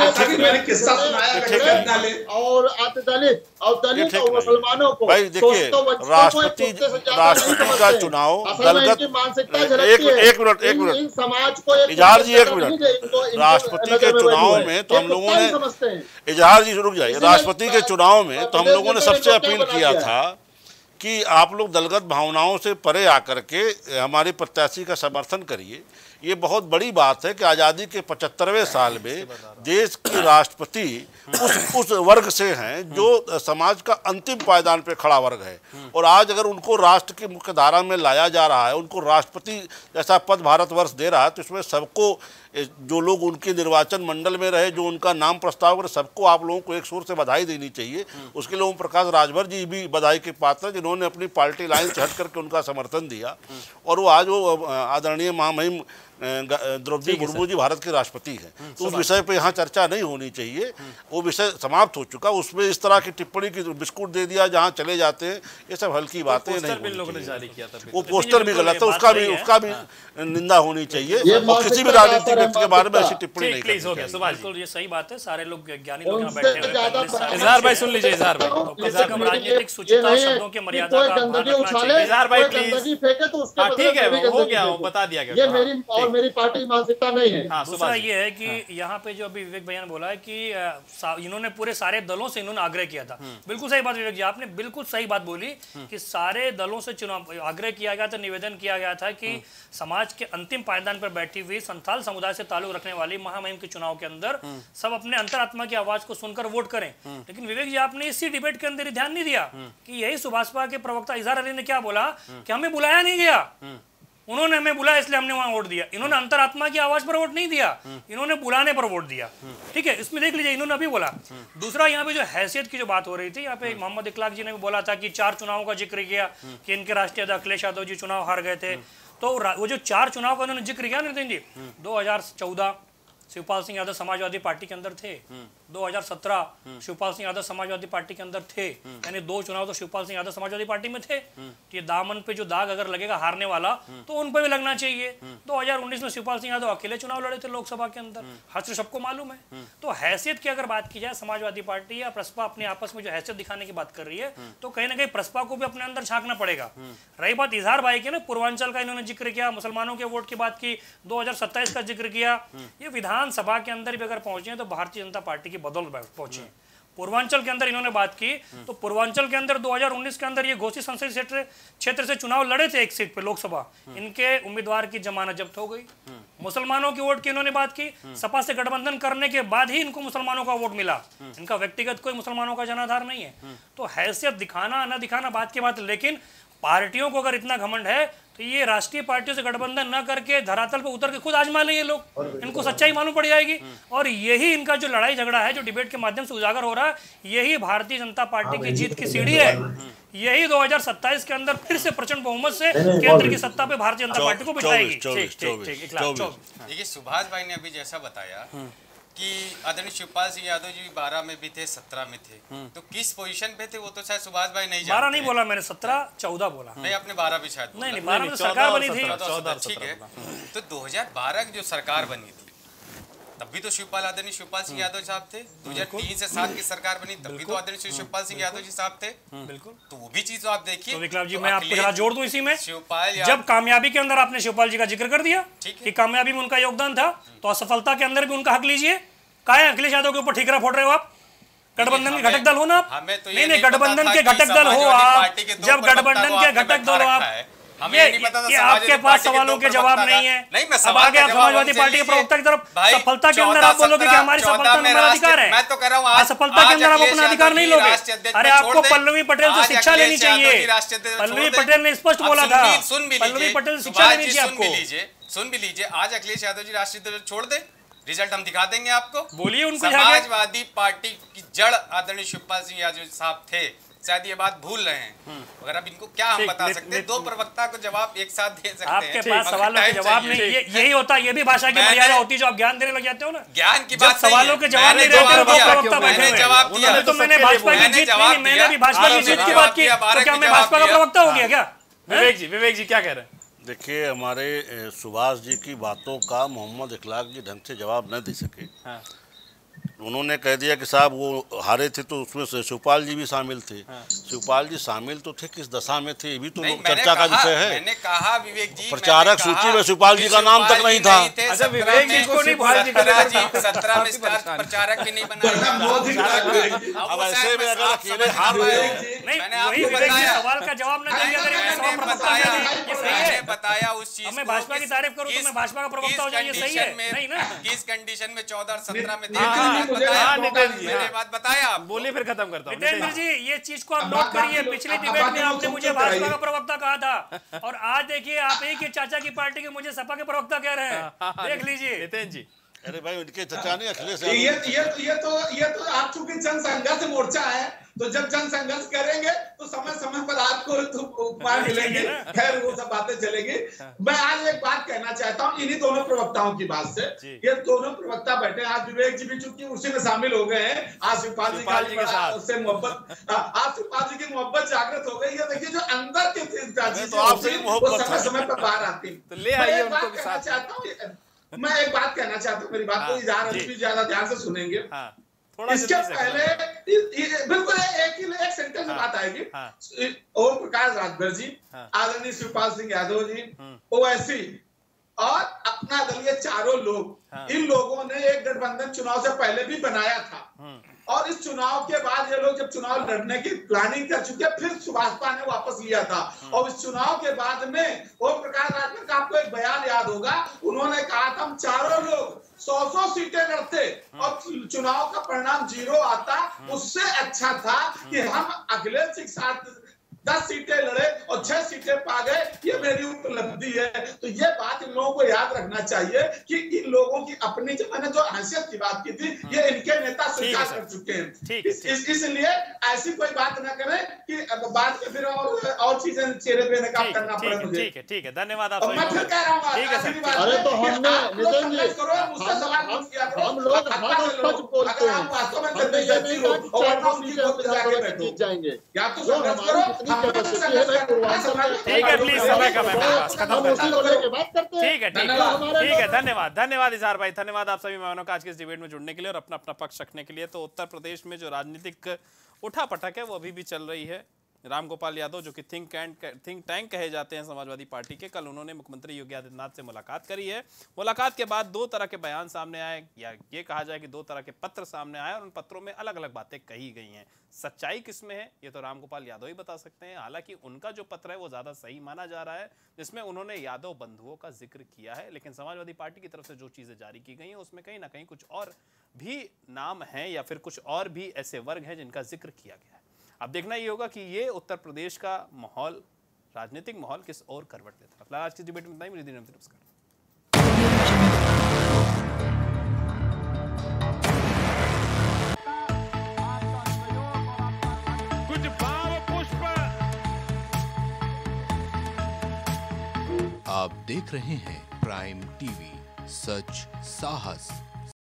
हैं। और दलित और दलित और मुसलमानों को भाई देखिए, राष्ट्रपति राष्ट्रपति का चुनाव दलगत एक एक मिनट एक मिनट समाज को इज़हार जी एक मिनट राष्ट्रपति के चुनाव में तो हम लोगों ने इज़हार जी रुक जाइए राष्ट्रपति के चुनाव में तो हम लोगों ने सबसे अपील किया था कि आप लोग दलगत भावनाओं से परे आकर के हमारे प्रत्याशी का समर्थन करिए। ये बहुत बड़ी बात है कि आज़ादी के पचहत्तरवें साल में देश के राष्ट्रपति उस उस वर्ग से हैं जो समाज का अंतिम पायदान पे खड़ा वर्ग है और आज अगर उनको राष्ट्र की मुख्य धारा में लाया जा रहा है, उनको राष्ट्रपति जैसा पद भारतवर्ष दे रहा है, तो इसमें सबको जो लोग उनके निर्वाचन मंडल में रहे, जो उनका नाम प्रस्ताव करे, सबको आप लोगों को एक सुर से बधाई देनी चाहिए। उसके लिए ओम प्रकाश राजभर जी भी बधाई के पात्र हैं, जिन्होंने अपनी पार्टी लाइन से हट करके उनका समर्थन दिया और वो आज वो आदरणीय महामहिम द्रौपदी मुर्मू जी भारत के राष्ट्रपति हैं। तो उस विषय पे यहाँ चर्चा नहीं होनी चाहिए, वो विषय समाप्त हो चुका। उसमें इस तरह की टिप्पणी की बिस्कुट दे दिया जहाँ चले जाते हैं, ये सब हल्की बातें नहीं होनी चाहिए। वो पोस्टर भी गलत है, उसका भी उसका भी निंदा होनी चाहिए और किसी भी राजनीतिक व्यक्ति के बारे में ऐसी टिप्पणी नहीं करनी चाहिए। ये सही बात है, सारे लोग ज्ञानी लोग यहाँ बैठे हैं। इजहार भाई सुन लीजिए, इजहार भाई कम से कम राजनीतिक सूचिता शब्दों की मर्यादा का ध्यान रखना चाहिए। इजहार भाई प्लीज, ठीक है हो गया, बता दिया गया। ये मेरी और मेरी पार्टी मानसिकता नहीं है। हाँ, दूसरा ये है कि हाँ। यहाँ पे जो अभी विवेक भैया ने बोला है कि इन्होंने पूरे सारे दलों से इन्होंने आग्रह किया था। बिल्कुल सही बात विवेक जी, आपने बिल्कुल सही बात बोली कि सारे दलों से चुनाव आग्रह किया गया था, निवेदन किया गया था कि समाज के अंतिम पायदान पर बैठी हुई संथाल समुदाय से ताल्लुक रखने वाली महामहिम के चुनाव के अंदर सब अपने अंतरात्मा की आवाज को सुनकर वोट करें। लेकिन विवेक जी, आपने इसी डिबेट के अंदर ध्यान नहीं दिया कि यही सुभाषपा के प्रवक्ता इजहार अली ने क्या बोला कि हमें बुलाया नहीं गया, उन्होंने हमें बुलाया इसलिए हमने वहां वोट दिया। इन्होंने अंतरात्मा की आवाज पर वोट नहीं दिया, इन्होंने बुलाने पर वोट दिया। ठीक है, इसमें देख लीजिए, इन्होंने अभी बोला। दूसरा, यहाँ पे जो हैसियत की जो बात हो रही थी, यहाँ पे मोहम्मद इखलाक जी ने भी बोला था कि चार चुनावों का जिक्र किया कि इनके राष्ट्रीय अध्यक्ष अखिलेश यादव जी चुनाव हार गए थे। तो वो जो चार चुनाव का उन्होंने जिक्र किया नितिन जी, दो हजार चौदह शिवपाल सिंह यादव समाजवादी पार्टी के अंदर थे, दो हज़ार सत्रह शिवपाल सिंह यादव समाजवादी पार्टी के अंदर थे, यानी दो चुनाव तो शिवपाल सिंह यादव समाजवादी पार्टी में थे। ये दामन पे जो दाग अगर लगेगा हारने वाला तो उन पे भी लगना चाहिए। दो हज़ार उन्नीस में शिवपाल सिंह यादव अकेले चुनाव लड़े थे लोकसभा के अंदर, हर सबको मालूम है। तो हैसियत की अगर बात की जाए, समाजवादी पार्टी या प्रसपा अपने आपस में जो हैसियत दिखाने की बात कर रही है, तो कहीं ना कहीं प्रसपा को भी अपने अंदर झांकना पड़ेगा। रही बात इजहार भाई की ना, पूर्वांचल का इन्होंने जिक्र किया, मुसलमानों के वोट की बात की, दो हजार सत्ताईस का जिक्र किया। ये विधानसभा के अंदर भी अगर पहुंचे तो भारतीय जनता पार्टी की बदौलत पहुंचे। पूर्वांचल के अंदर इन्होंने बात की, तो पूर्वांचल के अंदर दो हज़ार उन्नीस के अंदर ये घोसी संसदीय क्षेत्र क्षेत्र से चुनाव लड़े थे एक सीट पे लोकसभा, इनके उम्मीदवार की जमानत जब्त हो गई। मुसलमानों की वोट की इन्होंने बात की, सपा से गठबंधन करने के बाद ही इनको मुसलमानों का वोट मिला, इनका व्यक्तिगत कोई मुसलमानों का जनाधार नहीं है। तो हैसियत दिखाना न दिखाना बात की बात, लेकिन पार्टियों को अगर इतना घमंड है तो ये राष्ट्रीय पार्टियों से गठबंधन न करके धरातल पर उतर के खुद आजमा लें ये लोग, इनको सच्चाई मालूम पड़ जाएगी। और यही इनका जो लड़ाई झगड़ा है, जो डिबेट के माध्यम से उजागर हो रहा है, यही भारतीय जनता पार्टी की जीत की सीढ़ी है। यही दो हज़ार सत्ताईस के अंदर फिर से प्रचंड बहुमत से केंद्र की सत्ता पे भारतीय जनता पार्टी को बिठाएगी। देखिए, सुभाष भाई ने अभी जैसा बताया कि आदरणीय शिवपाल सिंह यादव जी बारह में भी थे, सत्रह में थे, तो किस पोजीशन पे थे वो तो शायद सुभाष भाई नहीं जानते। बारह नहीं बोला मैंने, सत्रह चौदह बोला। नहीं, आपने बारह भी शायद नहीं, नहीं, बारह में सरकार बनी थी। ठीक है, तो दो हजार बारह की जो सरकार बनी थी तब भी तो शिवपाल आदरणीय शिवपाल सिंह यादव साहब थे। दो हजार तीन से सात की सरकार बनी तब भी तो आदरणीय शिवपाल सिंह यादव जी साहब थे। बिल्कुल, तो वो भी चीज तो आप देखिए। तो विकलाप जी, मैं आपको जरा जोड़ दूं इसी में, शिवपाल जब कामयाबी के अंदर आपने शिवपाल जी का जिक्र कर दिया कि कामयाबी में उनका योगदान था, तो असफलता के अंदर भी उनका हक लीजिए। क्या है, अखिलेश यादव के ऊपर ठीकरा फोड़ रहे हो आप? गठबंधन के घटक दल हो ना आप? तो नहीं नहीं, गठबंधन के घटक दल हो आप। जब गठबंधन के घटक दल हो आप, हमें नहीं पता था, ये आपके पास सवालों के जवाब नहीं है। नहीं, मैं अब आगे आप समाजवादी पार्टी के प्रवक्ता की तरफ, सफलता के अंदर आप बोलोगे कि हमारी सफलता में मेरा अधिकार है। मैं तो कह रहा हूं, असफलता के अंदर आप अपना अधिकार नहीं लोगे। अरे आपको पल्लवी पटेल से शिक्षा लेनी चाहिए। पल्लवी पटेल ने स्पष्ट बोला था, पल्लवी पटेल शिक्षा लेनी चाहिए आपको। सुन भी लीजिए, आज अखिलेश यादव जी राष्ट्रीय अध्यक्ष छोड़ दे, रिजल्ट हम दिखा देंगे आपको। बोलिए उनको। समाजवादी पार्टी की जड़ आदरणीय शिवपाल सिंह यादव साहब थे, शायद ये बात भूल रहे हैं। अगर अब इनको क्या हम बता सकते हैं? दो प्रवक्ता को जवाब एक साथ दे सकते हैं। आपके पास सवालों के जवाब नहीं, ये यही होता है, ये भी भाषा की मर्यादा होती है जो आप ज्ञान देने लग जाते हो ना। ज्ञान की बात, सवालों के जवाब नहीं देते प्रवक्ता बैठे हुए। जवाब दिया तो मैंने भाजपा की जीत की, मैंने भी भाजपा की जीत की बात की, तो क्या मैं भाजपा का प्रवक्ता हो गया क्या? विवेक जी, विवेक जी क्या कह रहे हैं? देखिए, हमारे सुभाष जी की बातों का मोहम्मद इखलाक जी ढंग से जवाब न दे सके। हाँ। उन्होंने कह दिया कि साहब वो हारे थे तो उसमें से शिवपाल जी भी शामिल थे। हाँ। शिवपाल जी शामिल तो थे, किस दशा में थे ये भी तो चर्चा का विषय है। मैंने कहा विवेक जी, प्रचारक सूची में शिवपाल जी का नाम तक नहीं था। अच्छा, विवेक जी को नहीं, सत्रह में प्रचारक भी नहीं बनाया। अब ऐसे में अगर अकेले हार सवाल का जवाब न देंगे, मैंने बताया उस चीज, मैं भाजपा की तारीफ करूं तो मैं भाजपा का प्रवक्ता हो जाए, ये सही है नहीं ना? किस कंडीशन में चौदह और सत्रह में थे मैंने बात बताया आप बोलिए, फिर खत्म करता हूँ। नितेंद्र जी, ये चीज को आप नोट करिए, पिछली डिबेट में आपने मुझे भाजपा का प्रवक्ता कहा था और आज देखिए आप एक ही चाचा की पार्टी के मुझे सपा के प्रवक्ता कह रहे हैं। देख लीजिए नितेंद्र जी। अरे भाई उनके चचा नहीं अखिलेश ये ये ये तो ये तो आप चूंकि जन संघर्ष मोर्चा है, तो जब जन संघर्ष करेंगे तो समय समय पर आपको तो उपमान मिलेंगे, खैर वो सब बातें चलेंगी। मैं आज एक बात कहना चाहता हूँ इन्हीं दोनों प्रवक्ताओं की बात से। ये दोनों प्रवक्ता बैठे, आज विवेक जी भी चूंकि उसी में शामिल हो गए हैं, आज शिवपाल जी का उससे मोहब्बत, आज शिवपाल जी की मोहब्बत जागृत हो गई है। देखिए जो अंदर के वो समय समय पर बाहर आती है। मैं एक बात कहना चाहता हूँ, मेरी बात को ज्यादा ध्यान से सुनेंगे। इसके पहले बिल्कुल एक ही एक सेंटेंस में बात आएगी। ओम प्रकाश राजभर जी, आदरणीय शिवपाल सिंह यादव जी, ओवैसी और अपना दल, ये चारों लोग, इन लोगों ने एक गठबंधन चुनाव से पहले भी बनाया था और इस चुनाव के बाद ये लोग जब चुनाव लड़ने की प्लानिंग कर चुके, फिर सुभाषपा ने वापस लिया था। और इस चुनाव के बाद में ओम प्रकाश राजभर का आपको एक बयान याद होगा, उन्होंने कहा था हम चारों लोग सौ सौ सीटें लड़ते और चुनाव का परिणाम जीरो आता, उससे अच्छा था कि हम अखिलेश के साथ दस सीटें लड़े और छह सीटें पा गए, ये मेरी उपलब्धि है। तो ये बात इन लोगों को याद रखना चाहिए कि इन लोगों की अपनी, जो मैंने जो हैसियत की बात की थी, ये इनके नेता स्वीकार कर चुके हैं। इस, इस, इसलिए ऐसी कोई बात न करें कि बाद में फिर और और चीजें चेहरे पे नकाब करना पड़े मुझे। ठीक है, ठीक है, धन्यवाद आप। मैं फिर कह रहा हूँ, अरे तो हमने नितिन जी मुझसे सवाल मत किया करो, हम लोग सच बोलते हैं, जाएंगे या तो संघर्ष करो। ठीक है, प्लीज समय कम है, खत्म करते हैं। ठीक है, ठीक है, ठीक है, धन्यवाद, धन्यवाद इजहार भाई, धन्यवाद आप सभी मेहमानों का आज के इस डिबेट में जुड़ने के लिए और अपना अपना पक्ष रखने के लिए। तो उत्तर प्रदेश में जो राजनीतिक उठापटक है वो अभी भी चल रही है। राम गोपाल यादव जो कि थिंक एंड थिंक टैंक कहे जाते हैं समाजवादी पार्टी के, कल उन्होंने मुख्यमंत्री योगी आदित्यनाथ से मुलाकात करी है। मुलाकात के बाद दो तरह के बयान सामने आए, या ये कहा जाए कि दो तरह के पत्र सामने आए और उन पत्रों में अलग अलग बातें कही गई हैं। सच्चाई किसमें है ये तो राम गोपाल यादव ही बता सकते हैं। हालांकि उनका जो पत्र है वो ज्यादा सही माना जा रहा है, जिसमें उन्होंने यादव बंधुओं का जिक्र किया है। लेकिन समाजवादी पार्टी की तरफ से जो चीजें जारी की गई हैं उसमें कहीं ना कहीं कुछ और भी नाम है या फिर कुछ और भी ऐसे वर्ग हैं जिनका जिक्र किया गया है। अब देखना ये होगा कि ये उत्तर प्रदेश का माहौल, राजनीतिक माहौल किस और करवट लेता है। फिलहाल आज की डिबेट में इतना ही। मेरी दिन नमस्कार। कुछ भाव पुष्प। आप देख रहे हैं प्राइम टीवी, सच साहस